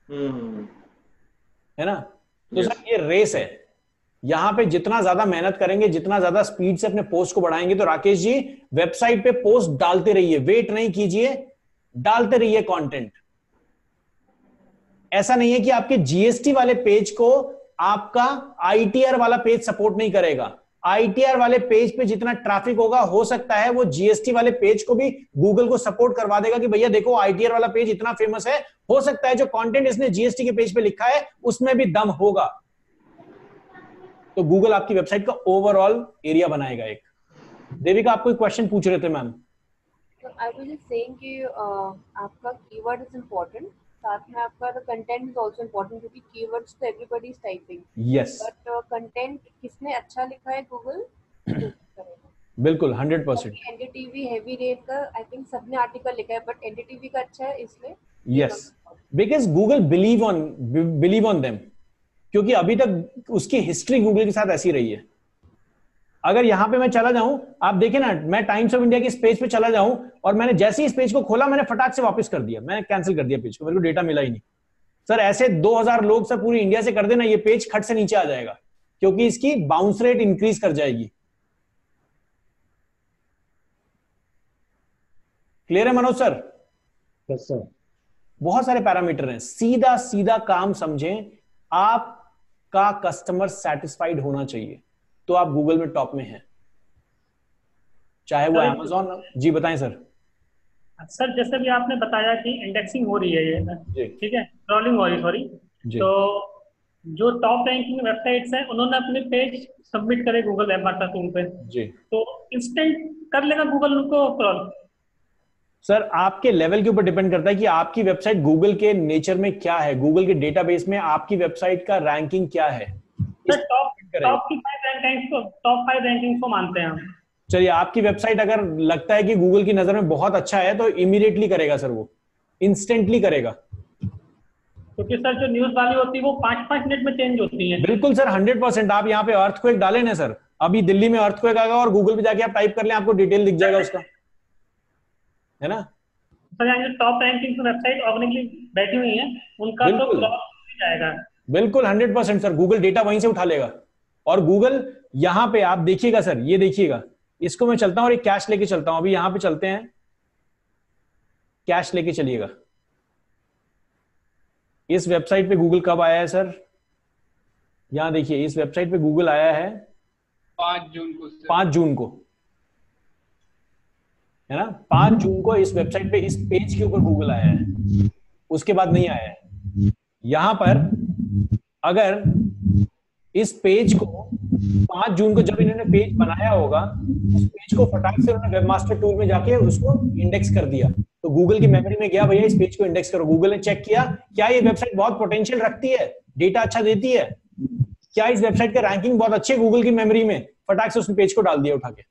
है ना। तो सर ये रेस है, यहां पे जितना ज्यादा मेहनत करेंगे, जितना ज्यादा स्पीड से अपने पोस्ट को बढ़ाएंगे। तो राकेश जी वेबसाइट पे पोस्ट डालते रहिए, वेट नहीं कीजिए, डालते रहिए कंटेंट। ऐसा नहीं है कि आपके जीएसटी वाले पेज को आपका आईटीआर वाला पेज सपोर्ट नहीं करेगा। आईटीआर वाले पेज पे जितना ट्रैफिक होगा, हो सकता है वो जीएसटी वाले पेज को भी गूगल को सपोर्ट करवा देगा कि भैया देखो आईटीआर वाला पेज इतना फेमस है, हो सकता है जो कंटेंट इसने जीएसटी के पेज पे लिखा है उसमें भी दम होगा। तो गूगल आपकी वेबसाइट का ओवरऑल एरिया बनाएगा एक। देविका आप कोई क्वेश्चन पूछ रहे थे ma'am? I was just saying कि आपका कीवर्ड इज इंपॉर्टेंट, साथ में आपका कंटेंट इज आल्सो इंपॉर्टेंट, क्योंकि कीवर्ड्स तो everybody is typing. Yes, but content किसने अच्छा लिखा है गूगल करेगा। बिल्कुल hundred percent. NDTV heavy rate का आई थिंक सबने आर्टिकल लिखा है, बट एनडीटीवी का अच्छा है इसलिए। Yes, because Google believe on believe on them, क्योंकि अभी तक उसकी हिस्ट्री गूगल के साथ ऐसी रही है। अगर यहां पे मैं चला जाऊं, आप देखें ना, मैं टाइम्स ऑफ इंडिया के इस पेज पे चला जाऊं और मैंने जैसे ही इस पेज को खोला मैंने फटाक से वापस कर दिया, मैंने कैंसिल कर दिया पेज को, मेरे को डेटा मिला ही नहीं। सर ऐसे दो हज़ार लोग सर पूरी इंडिया से कर देना, ये पेज खट से नीचे आ जाएगा, क्योंकि इसकी बाउंस रेट इंक्रीज कर जाएगी। क्लियर है मनोज सर? Yes sir. बहुत सारे पैरामीटर हैं, सीधा सीधा काम समझें। आपका कस्टमर सेटिस्फाइड होना चाहिए तो आप गूगल में टॉप में हैं। चाहे वो सर, अमेजोन। जी बताएं सर। सर जैसे भी आपने बताया कि इंडेक्सिंग हो रही है ये, जी ठीक है, क्रॉलिंग हो रही, सॉरी, जी तो जो टॉप रैंकिंग वेबसाइट्स हैं उन्होंने अपने पेज सबमिट करे गूगल वेब मास्टर टूल पे, जी तो इंस्टेंट कर लेगा गूगल उनको क्रॉल? सर, आपके लेवल के ऊपर डिपेंड करता है कि आपकी वेबसाइट गूगल के नेचर में क्या है, गूगल के डेटाबेस में आपकी वेबसाइट का रैंकिंग क्या है, इस सर टॉप डिपेंड करेगा। टॉप की फाइव रैंकिंग को टॉप फाइव रैंकिंग को मानते हैं हम। चलिए, आपकी वेबसाइट अगर लगता है कि गूगल की नजर में बहुत अच्छा है तो इमीडिएटली करेगा सर, वो इंस्टेंटली करेगा। क्योंकि सर जो न्यूज वाली होती है वो पांच पांच मिनट में चेंज होती है। बिल्कुल सर, हंड्रेड परसेंट। आप यहाँ पे अर्थक्वेक डालें ना सर, अभी दिल्ली में अर्थक्वेक आएगा और गूगल पे जाके आप टाइप कर लें, आपको डिटेल दिख जाएगा उसका, है ना। सर यहाँ जो टॉप रैंकिंग वेबसाइट ऑर्गेनिकली बैठी हुई है उनका तो बिल्कुल क्रॉस जाएगा। बिल्कुल hundred percent sir, Google data वहीं से उठा लेगा। और गूगल यहाँ पे आप देखिएगा सर, ये देखिएगा, इसको मैं चलता हूं और एक कैश लेके चलता हूं। अभी यहां पे चलते हैं, कैश लेके चलिएगा। इस वेबसाइट पे गूगल कब आया है सर? यहां देखिए, इस वेबसाइट पे गूगल आया है पांच जून को सर। पांच जून को, है ना। पांच जून को इस वेबसाइट पे, इस पेज के ऊपर गूगल आया है, उसके बाद नहीं आया है। यहां पर अगर इस पेज को पांच जून को जब इन्होंने पेज बनाया होगा, उस पेज को फटाक से उन्होंने वेबमास्टर टूल में जाके उसको इंडेक्स कर दिया, तो गूगल की मेमोरी में गया, भैया इस पेज को इंडेक्स करो। गूगल ने चेक किया, क्या ये वेबसाइट बहुत पोटेंशियल रखती है, डेटा अच्छा देती है, क्या इस वेबसाइट का रैंकिंग बहुत अच्छी है गूगल की मेमोरी में, फटाक से उस पेज को डाल दिया उठा के।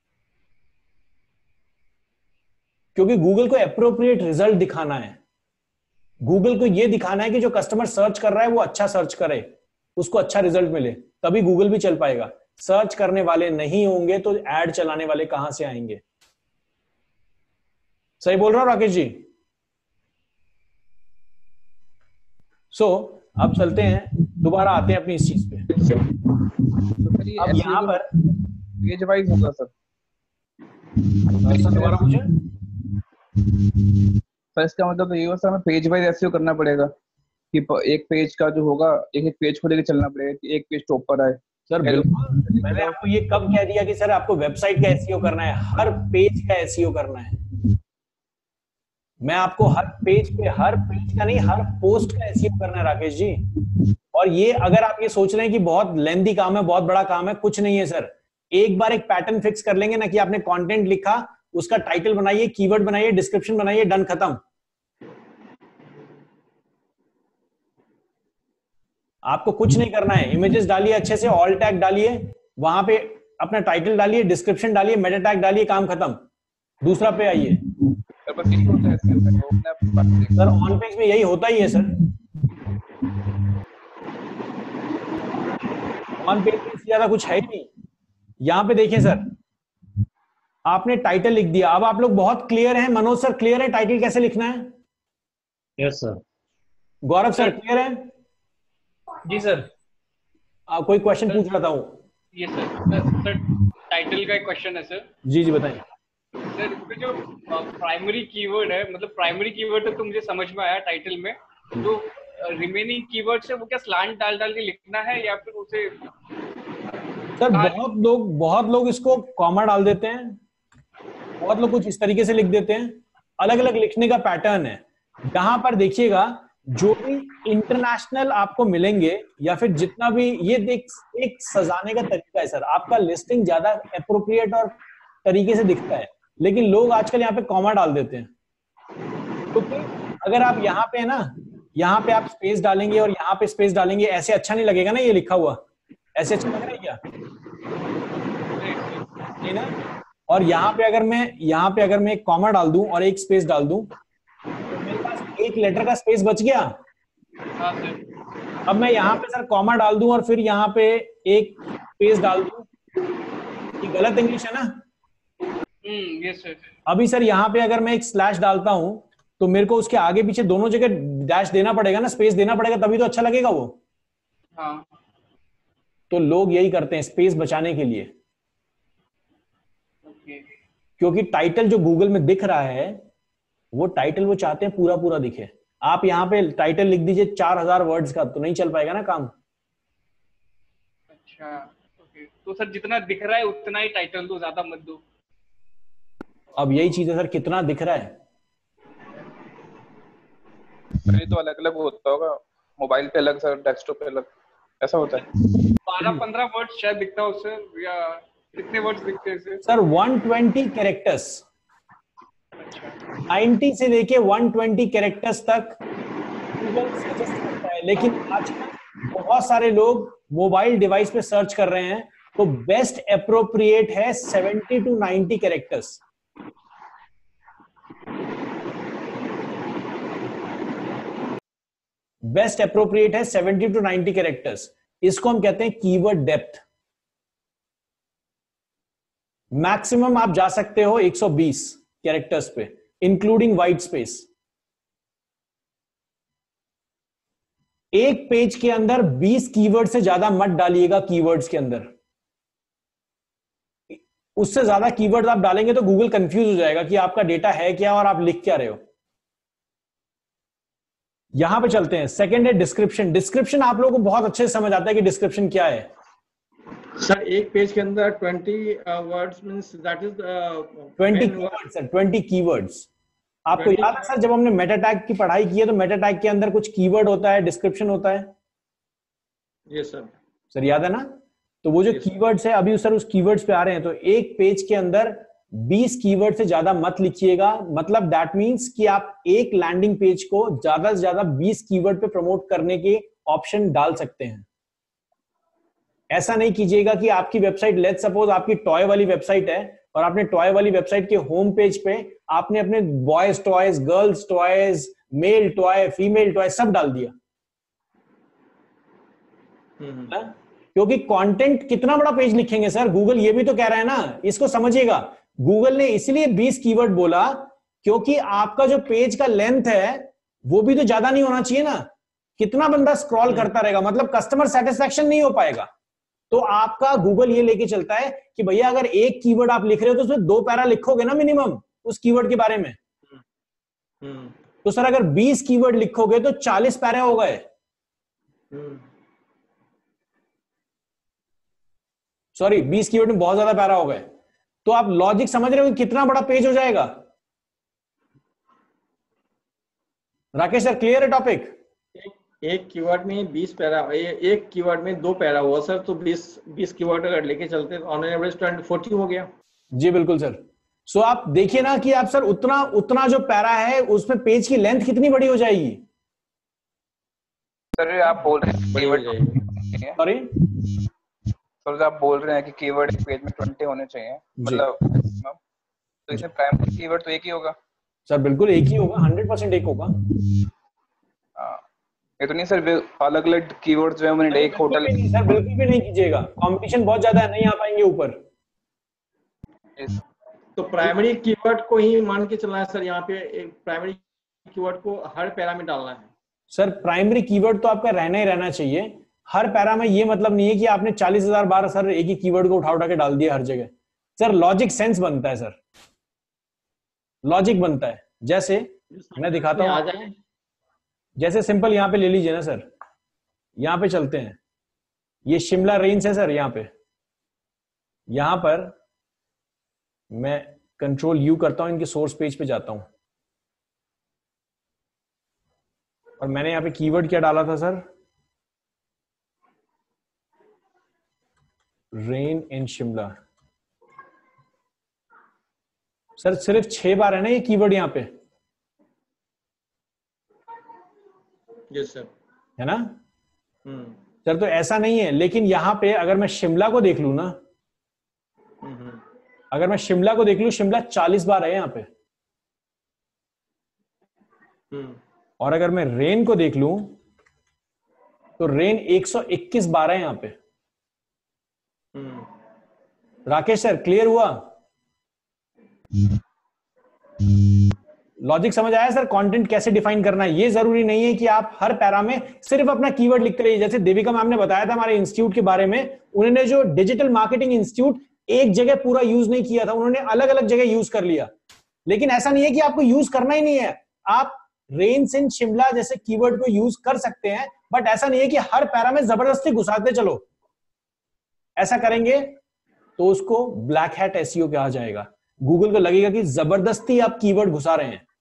क्योंकि गूगल को एप्रोप्रिएट रिजल्ट दिखाना है, गूगल को यह दिखाना है कि जो कस्टमर सर्च कर रहा है वो अच्छा सर्च करे, उसको अच्छा रिजल्ट मिले, तभी गूगल भी चल पाएगा। सर्च करने वाले नहीं होंगे तो एड चलाने वाले कहां से आएंगे? सही बोल रहा हूं राकेश जी? सो so, अब चलते हैं, दोबारा आते हैं अपनी इस चीज पे। तो अब यहां पर पेज वाइज होगा सर, सर दोबारा पूछे। पर इसका मतलब तो ये होगा सर, हमें पेज वाइज एसईओ करना पड़ेगा कि एक पेज का जो होगा, एक एक पेज को लेकर चलना पड़ेगा कि एक पेज टॉप पर आए। सर बिल्कुल, मैंने आपको ये कब कह दिया कि सर आपको वेबसाइट का एसईओ करना है, हर पेज का एसईओ करना है। मैं आपको हर पेज पे, हर पेज का नहीं, हर पोस्ट का एसईओ करना है राकेश जी। और ये अगर आप ये सोच रहे हैं कि बहुत लेंथी काम है, बहुत बड़ा काम है, कुछ नहीं है सर। एक बार एक पैटर्न फिक्स कर लेंगे ना कि आपने कंटेंट लिखा, उसका टाइटल बनाइए, कीवर्ड बनाइए, डिस्क्रिप्शन बनाइए, डन, खत्म। आपको कुछ नहीं करना है, इमेजेस डालिए अच्छे से, ऑल टैग डालिए, वहां पे अपना टाइटल डालिए, डिस्क्रिप्शन डालिए, मेटा टैग डालिए, काम खत्म। दूसरा पे आइए सर, ऑन पेज में यही होता ही है सर। ऑन पेज में इससे ज्यादा कुछ है ही नहीं। यहां पे देखिए सर, आपने टाइटल लिख दिया। अब आप लोग बहुत क्लियर हैं, मनोज सर क्लियर है टाइटल कैसे लिखना है? Yes sir. Gaurav sir clear है? जी सर। आ, कोई क्वेश्चन पूछ रहा था हूँ। ये सर सर टाइटल का एक क्वेश्चन है सर। जी जी बताइए सर। इसमें जो प्राइमरी कीवर्ड है, मतलब प्राइमरी कीवर्ड तो मुझे समझ में आया टाइटल में, तो रिमेनिंग कीवर्ड है वो क्या स्लैंट डाल डाल के लिखना है या फिर उसे? सर बहुत लोग बहुत लोग इसको कॉमा डाल देते हैं, बहुत लोग कुछ इस तरीके से लिख देते हैं। अलग अलग लिखने का पैटर्न है। यहां पर देखिएगा, जो भी इंटरनेशनल आपको मिलेंगे या फिर जितना भी, ये एक, एक सजाने का तरीका है सर। आपका लिस्टिंग ज्यादा एप्रोप्रिएट और तरीके से दिखता है, लेकिन लोग आजकल यहाँ पे कॉमा डाल देते हैं। क्योंकि तो अगर आप यहाँ पे ना, यहाँ पे आप स्पेस डालेंगे और यहाँ पे स्पेस डालेंगे, ऐसे अच्छा नहीं लगेगा ना, ये लिखा हुआ ऐसे अच्छा लग रहा है क्या? नहीं ना। और यहाँ पे अगर मैं यहाँ पे अगर मैं एक कॉमा डाल दूं और एक स्पेस डाल दूं, तो मेरे पास एक लेटर का स्पेस बच गया। अब मैं यहाँ पे सर कॉमा डाल दूं और फिर यहाँ पे एक स्पेस डाल दूं, ये गलत इंग्लिश है ना? Hmm, yes sir. अभी सर यहाँ पे अगर मैं एक स्लैश डालता हूं तो मेरे को उसके आगे पीछे दोनों जगह डैश देना पड़ेगा ना, स्पेस देना पड़ेगा, तभी तो अच्छा लगेगा वो। हाँ। तो लोग यही करते हैं स्पेस बचाने के लिए। ओके। क्योंकि टाइटल जो गूगल में दिख रहा है, वो टाइटल वो चाहते हैं पूरा पूरा दिखे। आप यहाँ पे टाइटल लिख दीजिए चार हजार वर्ड्स का, तो नहीं चल पाएगा ना काम। अच्छा ओके। तो सर जितना दिख रहा है उतना ही टाइटल दो, ज्यादा मत दो। अब यही चीज है सर, कितना दिख रहा है? ये तो अलग अलग होता होगा, मोबाइल पे अलग सर, डेस्कटॉप पे अलग, ऐसा होता है। बारह पंद्रह वर्ड्स शायद दिखता हो उससे, या कितने वर्ड्स दिखते हैं इससे? Sir one twenty characters, ninety से लेके वन ट्वेंटी कैरेक्टर्स तक गूगल सजेस्ट करता है, लेकिन आजकल बहुत सारे लोग मोबाइल डिवाइस पे सर्च कर रहे हैं, तो बेस्ट एप्रोप्रिएट है seventy to ninety characters. Best appropriate है सेवेंटी टू नाइंटी कैरेक्टर्स। इसको हम कहते हैं कीवर्ड डेप्थ। मैक्सिमम आप जा सकते हो एक सौ बीस कैरेक्टर्स पे, इंक्लूडिंग वाइट स्पेस। एक पेज के अंदर बीस कीवर्ड से ज्यादा मत डालिएगा। कीवर्ड्स के अंदर उससे ज्यादा कीवर्ड आप डालेंगे तो गूगल कंफ्यूज हो जाएगा कि आपका डेटा है क्या और आप लिख क्या रहे हो। यहां पे चलते हैं। सेकंड है डिस्क्रिप्शन। डिस्क्रिप्शन आप लोगों को बहुत अच्छे से समझ आता है कि डिस्क्रिप्शन क्या है। सर एक पेज के अंदर twenty words means that is twenty keywords sir, twenty keywords. आपको याद है सर जब हमने मेटा टैग की पढ़ाई की है तो मेटा टैग के अंदर कुछ कीवर्ड होता है, डिस्क्रिप्शन होता है। Yes sir. सर याद है ना? तो वो जो कीवर्ड्स है, अभी सर उस कीवर्ड्स पे आ रहे हैं। तो एक पेज के अंदर बीस कीवर्ड से ज्यादा मत लिखिएगा। मतलब दैट मींस कि आप एक लैंडिंग पेज को ज्यादा से ज्यादा बीस कीवर्ड पे प्रमोट करने के ऑप्शन डाल सकते हैं। ऐसा नहीं कीजिएगा कि आपकी वेबसाइट, लेट्स सपोज आपकी टॉय वाली वेबसाइट है और आपने टॉय वाली वेबसाइट के होम पेज पे आपने अपने boys toys, girls toys, male toy, female toy सब डाल दिया। hmm. क्योंकि कंटेंट कितना बड़ा पेज लिखेंगे सर, गूगल ये भी तो कह रहा है ना, इसको समझिएगा। गूगल ने इसलिए बीस कीवर्ड बोला क्योंकि आपका जो पेज का लेंथ है वो भी तो ज्यादा नहीं होना चाहिए ना। कितना बंदा स्क्रॉल करता रहेगा, मतलब कस्टमर सेटिस्फेक्शन नहीं हो पाएगा। तो आपका गूगल ये लेके चलता है कि भैया अगर एक कीवर्ड आप लिख रहे हो तो उसमें दो पैरा लिखोगे ना मिनिमम उस कीवर्ड के बारे में। hmm. तो सर अगर बीस कीवर्ड लिखोगे तो चालीस पैरा हो गए। Sorry hmm. बीस कीवर्ड में बहुत ज्यादा पैरा हो गए। तो आप लॉजिक समझ रहे हो कि कितना बड़ा पेज हो जाएगा। राकेश सर क्लियर है टॉपिक? एक कीवर्ड में बीस पैरा, एक कीवर्ड में दो पैरा हुआ सर, तो बीस बीस कीवर्ड अगर लेके चलते तो ऑन एवरेज चालीस हो गया। जी बिल्कुल सर। सो so, आप देखिए ना कि आप सर उतना उतना जो पैरा है उसमें पेज की लेंथ कितनी बड़ी हो जाएगी। सर आप बोल रहे हैं बड़ी हो जाएगी। सॉरी सर आप बोल रहे हैं कि कीवर्ड एक पेज में बीस होने चाहिए, मतलब तो इसमें प्राइमरी कीवर्ड तो एक ही होगा। सर बिल्कुल एक ही होगा, हंड्रेड परसेंट एक होगा। ये तो नहीं सर अलग अलग कीवर्ड्स जो है मैंने एक होटल। सर बिल्कुल भी नहीं कीजिएगा, कंपटीशन बहुत ज्यादा है, नहीं आ पाएंगे ऊपर। तो प्राइमरी कीवर्ड को ही मान के चलना है सर। यहाँ पे एक प्राइमरी कीवर्ड को हर पैरा में डालना है। सर प्राइमरी कीवर्ड तो आपका रहना ही रहना चाहिए हर पैरा में। ये मतलब नहीं है कि आपने चालीस हजार बार सर एक ही कीवर्ड को उठा उठा के डाल दिया हर जगह। सर लॉजिक सेंस बनता है सर, लॉजिक बनता है। जैसे मैं दिखाता हूं, जैसे सिंपल यहां पे ले लीजिए ना सर, यहां पे चलते हैं। ये शिमला रेंज है सर। यहां पे यहां पर मैं कंट्रोल यू करता हूं, इनके सोर्स पेज पे जाता हूं और मैंने यहां पे कीवर्ड क्या डाला था sir, rain in Shimla. Sir सिर्फ छह बार है ना ये कीवर्ड यहां पे। Yes sir. है ना? hmm. सर तो ऐसा नहीं है, लेकिन यहां पे अगर मैं शिमला को देख लू ना, hmm. अगर मैं शिमला को देख लू, शिमला चालीस बार है यहां पे। hmm. और अगर मैं रेन को देख लू तो रेन एक सौ इक्कीस बार है यहां पे। hmm. राकेश सर क्लियर हुआ? लॉजिक समझ आया सर? कंटेंट कैसे डिफाइन करना है। ये जरूरी नहीं है कि आप हर पैरा में सिर्फ अपना कीवर्ड लिखते रहिए। जैसे देविका मैम ने बताया था हमारे इंस्टीट्यूट के बारे में, उन्होंने जो डिजिटल मार्केटिंग इंस्टीट्यूट एक जगह पूरा यूज नहीं किया था, उन्होंने अलग अलग जगह यूज कर लिया। लेकिन ऐसा नहीं है कि आपको यूज करना ही नहीं है। आप रेन्स इन शिमला जैसे कीवर्ड को यूज कर सकते हैं, बट ऐसा नहीं है कि हर पैरा में जबरदस्ती घुसाते चलो। ऐसा करेंगे तो उसको ब्लैक हैट एसईओ कहा जाएगा। गूगल को लगेगा कि जबरदस्ती आप कीवर्ड घुसा रहे हैं।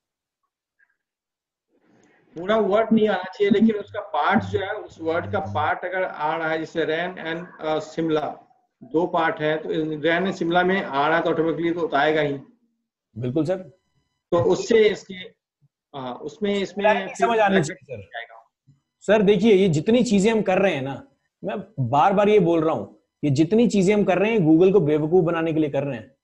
पूरा वर्ड नहीं आना चाहिए, लेकिन उसका पार्ट जो है, उस वर्ड का पार्ट अगर आ रहा है, जैसे रैन एंड शिमला दो पार्ट है, तो रैन एंड शिमला में आ रहा है तो ऑटोमेटिकली तो आएगा ही। बिल्कुल सर। तो उससे इसके हाँ उसमें इसमें समझ आना चाहिए सर। सर देखिए, ये जितनी चीजें हम कर रहे हैं ना, मैं बार बार ये बोल रहा हूं, ये जितनी चीजें हम कर रहे हैं गूगल को बेवकूफ बनाने के लिए कर रहे हैं।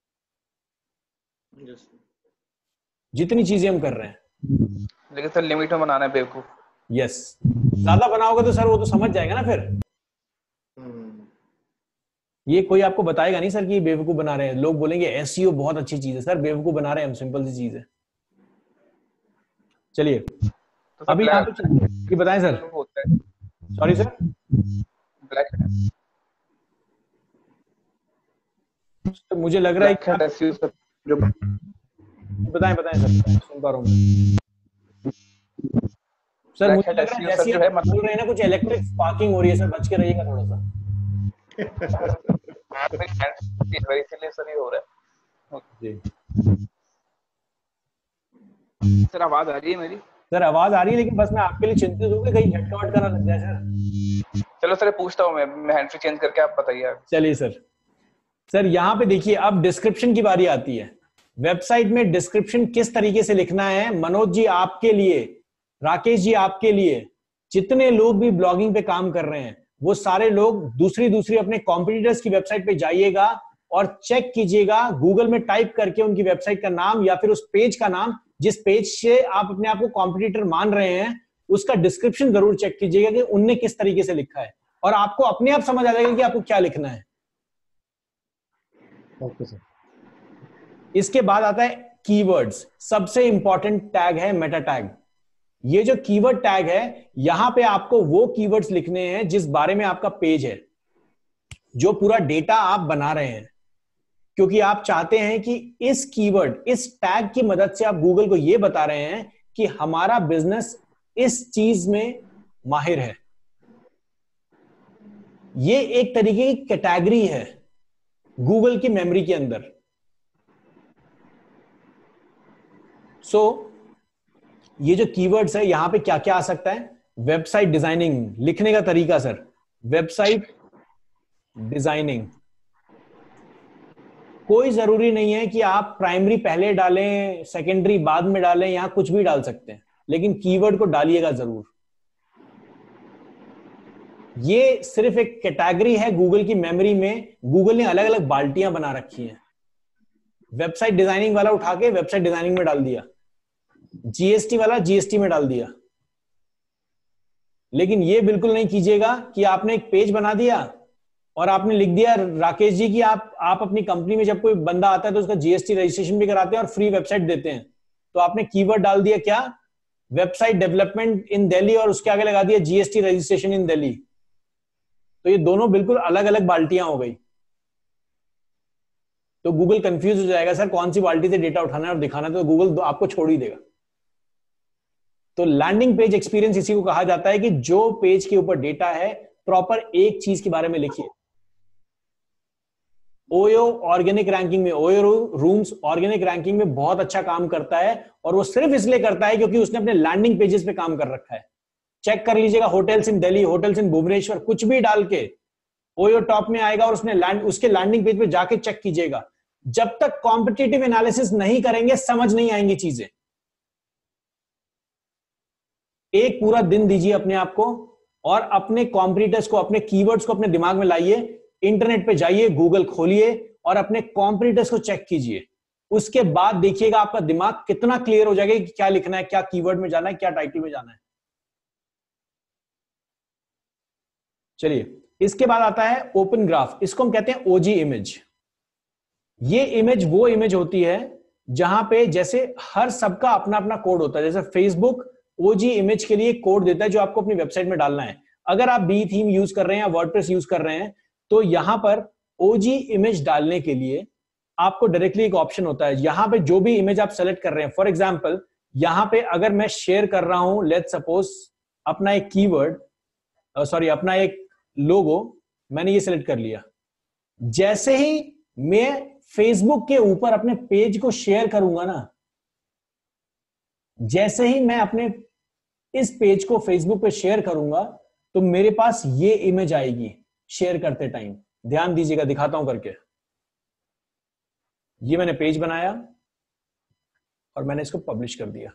yes. जितनी चीजें हम कर रहे हैं, लेकिन सर लिमिट में बनाना है बेवकूफ। यस, ज्यादा बनाओगे तो सर वो तो समझ जाएगा ना फिर। hmm. ये कोई आपको बताएगा नहीं सर कि ये बेवकूफ बना रहे हैं। लोग बोलेंगे एसईओ बहुत अच्छी चीज है। सर बेवकूफ बना रहे हैं हम, सिंपल सी चीज है। चलिए तो अभी यहाँ पे ये बताएं सर। सॉरी सर, ब्लैक तो मुझे लग रहा है कि जो बताएं बताएं सर, सुन पा रहा हूँ सर। मुझे लग रहा है जैसे आप बोल रहे हैं ना, कुछ इलेक्ट्रिक स्पार्किंग हो रही है सर, बच के रहिएगा थोड़ा सा। इसलिए सर ये हो रहा है जी। सर आवाज आ रही है मेरी? सर आवाज आ रही है, लेकिन बस मैं आपके लिए चिंतित हूँ कि कहीं झटका वटका ना लग जाए सर। चलो सर पूछता हूँ मैं मैं हैंड फ्री चेंज करके, आप बताइए। चलिए सर। सर यहाँ पे देखिए, अब डिस्क्रिप्शन की बारी आती है। वेबसाइट में डिस्क्रिप्शन किस तरीके से लिखना है, मनोज जी आपके लिए, राकेश जी आपके लिए, जितने लोग भी ब्लॉगिंग पे काम कर रहे हैं वो सारे लोग दूसरी दूसरी अपने कॉम्पिटिटर्स की वेबसाइट पे जाइएगा और चेक कीजिएगा, गूगल में टाइप करके उनकी वेबसाइट का नाम या फिर उस पेज का नाम जिस पेज से आप अपने आप को कॉम्पिटिटर मान रहे हैं, उसका डिस्क्रिप्शन जरूर चेक कीजिएगा कि उनने किस तरीके से लिखा है, और आपको अपने आप समझ आ जाएगा कि आपको क्या लिखना है। Okay sir. इसके बाद आता है कीवर्ड्स। सबसे इंपॉर्टेंट टैग है मेटा टैग। ये जो कीवर्ड टैग है, यहां पे आपको वो कीवर्ड्स लिखने हैं जिस बारे में आपका पेज है, जो पूरा डेटा आप बना रहे हैं, क्योंकि आप चाहते हैं कि इस कीवर्ड, इस टैग की मदद से आप गूगल को यह बता रहे हैं कि हमारा बिजनेस इस चीज में माहिर है। ये एक तरीके की कैटेगरी है गूगल की मेमोरी के अंदर। सो so, ये जो कीवर्ड्स है, यहां पे क्या क्या आ सकता है? वेबसाइट डिजाइनिंग, लिखने का तरीका सर, वेबसाइट डिजाइनिंग। कोई जरूरी नहीं है कि आप प्राइमरी पहले डालें, सेकेंडरी बाद में डालें, यहां कुछ भी डाल सकते हैं, लेकिन कीवर्ड को डालिएगा जरूर। ये सिर्फ एक कैटेगरी है गूगल की मेमोरी में। गूगल ने अलग अलग बाल्टियां बना रखी हैं। वेबसाइट डिजाइनिंग वाला उठा के वेबसाइट डिजाइनिंग में डाल दिया, जीएसटी वाला जीएसटी में डाल दिया। लेकिन ये बिल्कुल नहीं कीजिएगा कि आपने एक पेज बना दिया और आपने लिख दिया राकेश जी की आप आप अपनी कंपनी में जब कोई बंदा आता है तो उसका जीएसटी रजिस्ट्रेशन भी कराते हैं और फ्री वेबसाइट देते हैं, तो आपने कीवर्ड डाल दिया क्या? वेबसाइट डेवलपमेंट इन दिल्ली, और उसके आगे लगा दिया जीएसटी रजिस्ट्रेशन इन दिल्ली। तो ये दोनों बिल्कुल अलग अलग बाल्टियां हो गई। तो गूगल कंफ्यूज हो जाएगा, सर कौन सी बाल्टी से डेटा उठाना है और दिखाना है, तो गूगल आपको छोड़ ही देगा। तो लैंडिंग पेज एक्सपीरियंस इसी को कहा जाता है कि जो पेज के ऊपर डेटा है, प्रॉपर एक चीज के बारे में लिखिए। ओयो ऑर्गेनिक रैंकिंग में, ओयो रूम्स ऑर्गेनिक रैंकिंग में बहुत अच्छा काम करता है, और वो सिर्फ इसलिए करता है क्योंकि उसने अपने लैंडिंग पेजेस पे काम कर रखा है। चेक कर लीजिएगा, hotels in Delhi, hotels in Bhubaneswar, कुछ भी डाल के ओयो टॉप में आएगा, और उसने लैंड उसके लैंडिंग पेज पे जाके चेक कीजिएगा। जब तक कॉम्पिटिटिव एनालिसिस नहीं करेंगे समझ नहीं आएंगी चीजें। एक पूरा दिन दीजिए अपने आप को और अपने कॉम्पिटिटर्स को, अपने कीवर्ड्स को अपने दिमाग में लाइए, इंटरनेट पे जाइए, गूगल खोलिए और अपने कॉम्पिटिटर्स को चेक कीजिए। उसके बाद देखिएगा आपका दिमाग कितना क्लियर हो जाएगा कि क्या लिखना है, क्या कीवर्ड में जाना है, क्या टाइटल में जाना है। चलिए, इसके बाद आता है ओपन ग्राफ। इसको हम कहते हैं ओजी इमेज। ये इमेज वो इमेज होती है जहां पे जैसे हर सबका अपना अपना कोड होता है। जैसे फेसबुक ओजी इमेज के लिए कोड देता है जो आपको अपनी वेबसाइट में डालना है। अगर आप बी थीम यूज कर रहे हैं या वर्डप्रेस यूज कर रहे हैं तो यहां पर ओजी इमेज डालने के लिए आपको डायरेक्टली एक ऑप्शन होता है। यहां पे जो भी इमेज आप सेलेक्ट कर रहे हैं, फॉर एग्जांपल यहां पे अगर मैं शेयर कर रहा हूं, लेट्स सपोज अपना एक कीवर्ड, सॉरी अपना एक लोगो, मैंने ये सेलेक्ट कर लिया। जैसे ही मैं फेसबुक के ऊपर अपने पेज को शेयर करूंगा ना, जैसे ही मैं अपने इस पेज को फेसबुक पे शेयर करूंगा तो मेरे पास ये इमेज आएगी शेयर करते टाइम। ध्यान दीजिएगा, दिखाता हूं करके। ये मैंने पेज बनाया और मैंने इसको पब्लिश कर दिया।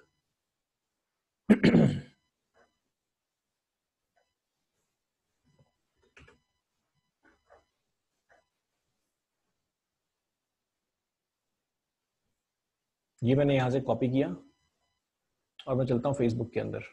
ये मैंने यहां से कॉपी किया और मैं चलता हूं फेसबुक के अंदर।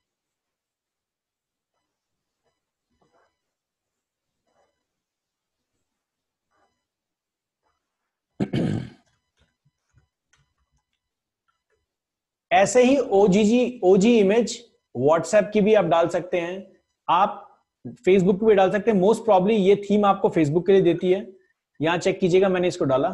ऐसे ही ओजीजी ओजी इमेज व्हाट्सएप की भी आप डाल सकते हैं, आप फेसबुक पे भी डाल सकते हैं। मोस्ट प्रॉब्ली ये थीम आपको फेसबुक के लिए देती है। यहां चेक कीजिएगा, मैंने इसको डाला।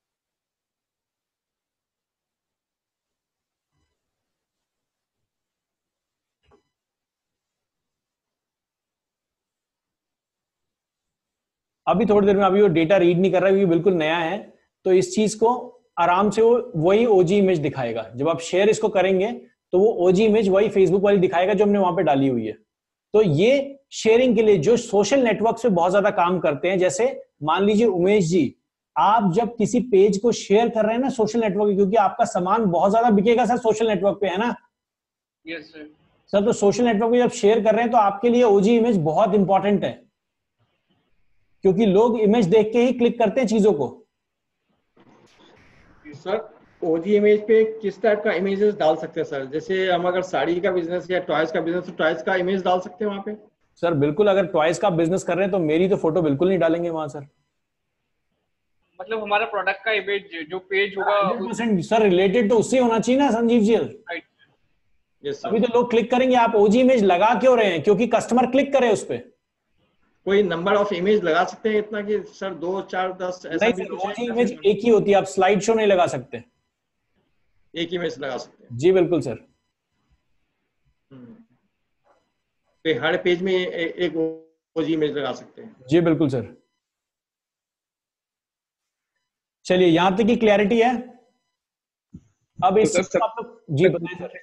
अभी थोड़ी देर में, अभी वो डेटा रीड नहीं कर रहा है क्योंकि बिल्कुल नया है, तो इस चीज को आराम से वो वही ओजी इमेज दिखाएगा। जब आप शेयर इसको करेंगे तो वो ओजी इमेज वही फेसबुक वाली दिखाएगा जो हमने वहां पे डाली हुई है। तो ये शेयरिंग के लिए जो सोशल नेटवर्क पे बहुत ज्यादा काम करते हैं, जैसे मान लीजिए उमेश जी, आप जब किसी पेज को शेयर कर रहे हैं ना सोशल नेटवर्क, क्योंकि आपका सामान बहुत ज्यादा बिकेगा सर सोशल नेटवर्क पे, है ना? Yes sir. सर तो सोशल नेटवर्क पे जब शेयर कर रहे हैं तो आपके लिए ओजी इमेज बहुत इंपॉर्टेंट है, क्योंकि लोग इमेज देख के ही क्लिक करते हैं चीजों को। सर ओजी इमेज पे किस टाइप का इमेजेस डाल सकते हैं सर? जैसे हम अगर साड़ी का बिजनेस या टॉयज का बिजनेस, तो टॉयज का इमेज डाल सकते हैं वहां पे? सर बिल्कुल, अगर टॉयज का बिजनेस कर रहे हैं तो मेरी तो फोटो बिल्कुल नहीं डालेंगे वहां सर। मतलब हमारा प्रोडक्ट का इमेज जो पेज होगा हंड्रेड परसेंट सर रिलेटेड तो उससे होना चाहिए ना Sanjeev ji. Right. Yes sir. अभी तो लोग क्लिक करेंगे, आप ओजी इमेज लगा क्यों रहे हैं? क्योंकि कस्टमर क्लिक करे उस पर। कोई नंबर ऑफ इमेज लगा सकते हैं इतना कि सर दो चार दस ऐसा नहीं भी सर, कुछ है? ओजी इमेज एक ही होती है, आप स्लाइड शो नहीं लगा सकते। एक इमेज लगा सकते हैं? जी बिल्कुल सर। तो हर पेज में ए, एक ओजी इमेज लगा सकते हैं? जी बिल्कुल सर। चलिए यहां तक की क्लैरिटी है। अब इस तो सर, आप लोग जी बताएं सर।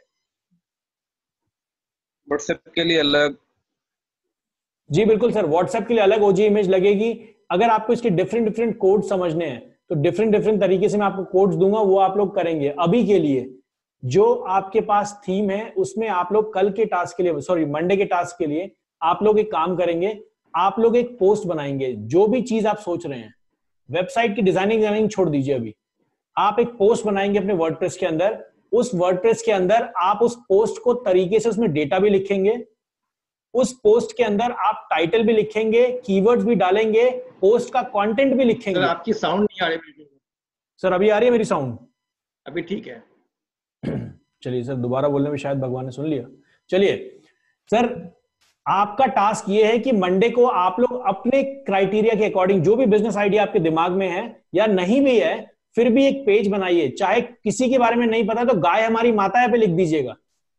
व्हाट्सएप के लिए अलग? जी बिल्कुल सर, व्हाट्सएप के लिए अलग ओजी इमेज लगेगी। अगर आपको इसके डिफरेंट डिफरेंट कोड समझने हैं तो डिफरेंट डिफरेंट तरीके से मैं आपको कोड्स दूंगा, वो आप लोग करेंगे। अभी के लिए जो आपके पास थीम है उसमें आप लोग कल के टास्क के लिए, सॉरी मंडे के टास्क के लिए आप लोग एक काम करेंगे, आप लोग एक पोस्ट बनाएंगे। जो भी चीज आप सोच रहे हैं, वेबसाइट की डिजाइनिंग डिजाइनिंग छोड़ दीजिए, अभी आप एक पोस्ट बनाएंगे अपने वर्डप्रेस के अंदर। उस वर्डप्रेस के अंदर आप उस पोस्ट को तरीके से उसमें डेटा भी लिखेंगे, उस पोस्ट के अंदर आप टाइटल भी लिखेंगे, कीवर्ड्स भी डालेंगे, पोस्ट का कंटेंट भी लिखेंगे। सर आपकी साउंड नहीं आ रही। सर अभी आ रही है मेरी साउंड? अभी ठीक है। चलिए सर, दोबारा बोलने में शायद भगवान ने सुन लिया। चलिए सर, आपका टास्क ये है कि मंडे को आप लोग अपने क्राइटेरिया के अकॉर्डिंग जो भी बिजनेस आइडिया आपके दिमाग में है या नहीं भी है, फिर भी एक पेज बनाइए। चाहे किसी के बारे में नहीं पता तो गाय हमारी माता है पे लिख दीजिएगा।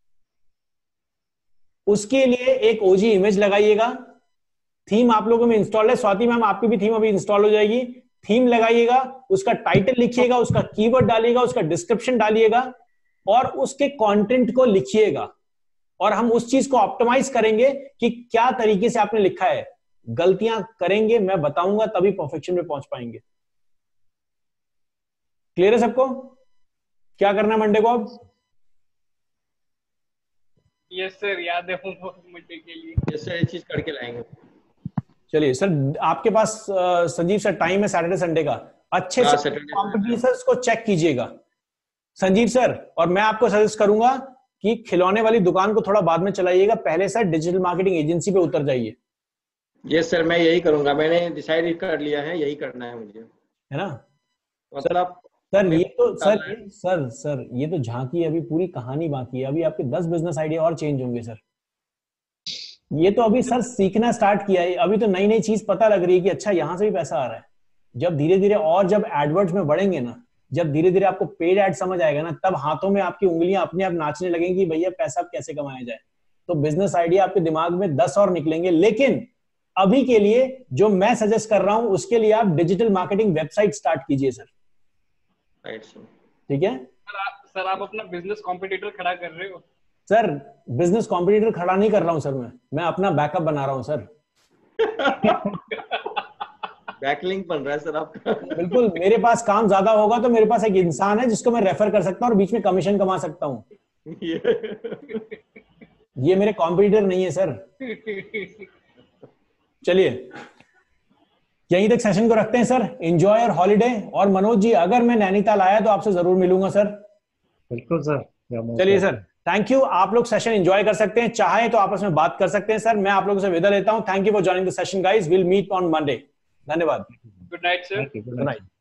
उसके लिए एक ओजी इमेज लगाइएगा। थीम आप लोगों में इंस्टॉल है, स्वाति मैम आपकी भी थीम अभी इंस्टॉल हो जाएगी। थीम लगाइएगा, उसका टाइटल लिखिएगा, उसका कीवर्ड डालिएगा, उसका डिस्क्रिप्शन डालिएगा और उसके कंटेंट को लिखिएगा। और हम उस चीज को ऑप्टिमाइज करेंगे कि क्या तरीके से आपने लिखा है। गलतियां करेंगे, मैं बताऊंगा, तभी परफेक्शन में पहुंच पाएंगे। क्लियर है सबको? क्या करना है मंडे को अब? यस सर, याद है मंडे के लिए। यस सर, ये चीज करके लाएंगे। चलिए सर, आपके पास संजीव सर टाइम है सैटरडे संडे का, अच्छे से कॉम्पिटिशंस को चेक कीजिएगा संजीव सर। और मैं आपको सजेस्ट करूंगा कि खिलौने वाली दुकान को थोड़ा बाद में चलाइएगा, पहले सर डिजिटल मार्केटिंग एजेंसी पे उतर जाइए। यस सर, मैं यही करूंगा, मैंने डिसाइड कर लिया है, यही करना है मुझे, है ना? मतलब सर ये तो सर ये, सर सर ये तो झांकी है, अभी पूरी कहानी बाकी है। अभी आपके दस बिजनेस आइडिया और चेंज होंगे सर। ये तो अभी सर सीखना स्टार्ट किया है, अभी तो नई नई चीज पता लग रही है कि अच्छा यहां से भी पैसा आ रहा है। जब धीरे धीरे और जब एडवर्ड्स में बढ़ेंगे ना, जब धीरे धीरे आपको पेड एड समझ आएगा ना, तब हाथों में आपकी उंगलियां अपने आप नाचने लगेंगी, भैया पैसा कैसे कमाया जाए। तो बिजनेस आइडिया आपके दिमाग में दस और निकलेंगे। लेकिन अभी के लिए जो मैं सजेस्ट कर रहा हूं उसके लिए आप डिजिटल मार्केटिंग वेबसाइट स्टार्ट कीजिए सर। राइट सर, ठीक है सर आप सर आप अपना बिजनेस कॉम्पिटिटर खड़ा कर रहे हो। सर, बिजनेस कॉम्पिटिटर खड़ा नहीं कर रहा हूं सर, मैं मैं अपना बैकअप बना रहा हूं सर। बैकलिंक बन रहा है सर आपका। बिल्कुल, मेरे पास काम ज्यादा होगा तो मेरे पास एक इंसान है जिसको मैं रेफर कर सकता हूं और बीच में कमीशन कमा सकता हूं। ये मेरे कॉम्पिटिटर नहीं है सर। चलिए यहीं तक सेशन को रखते हैं सर। Enjoy your holiday. और मनोज जी, अगर मैं नैनीताल आया तो आपसे जरूर मिलूंगा सर। बिल्कुल सर। चलिए सर, थैंक यू। आप लोग सेशन एंजॉय कर सकते हैं, चाहे तो आपस में बात कर सकते हैं सर। मैं आप लोगों से विदा लेता हूं। Thank you for joining the session guys. Will meet on Monday. धन्यवाद। Good night sir. Good night.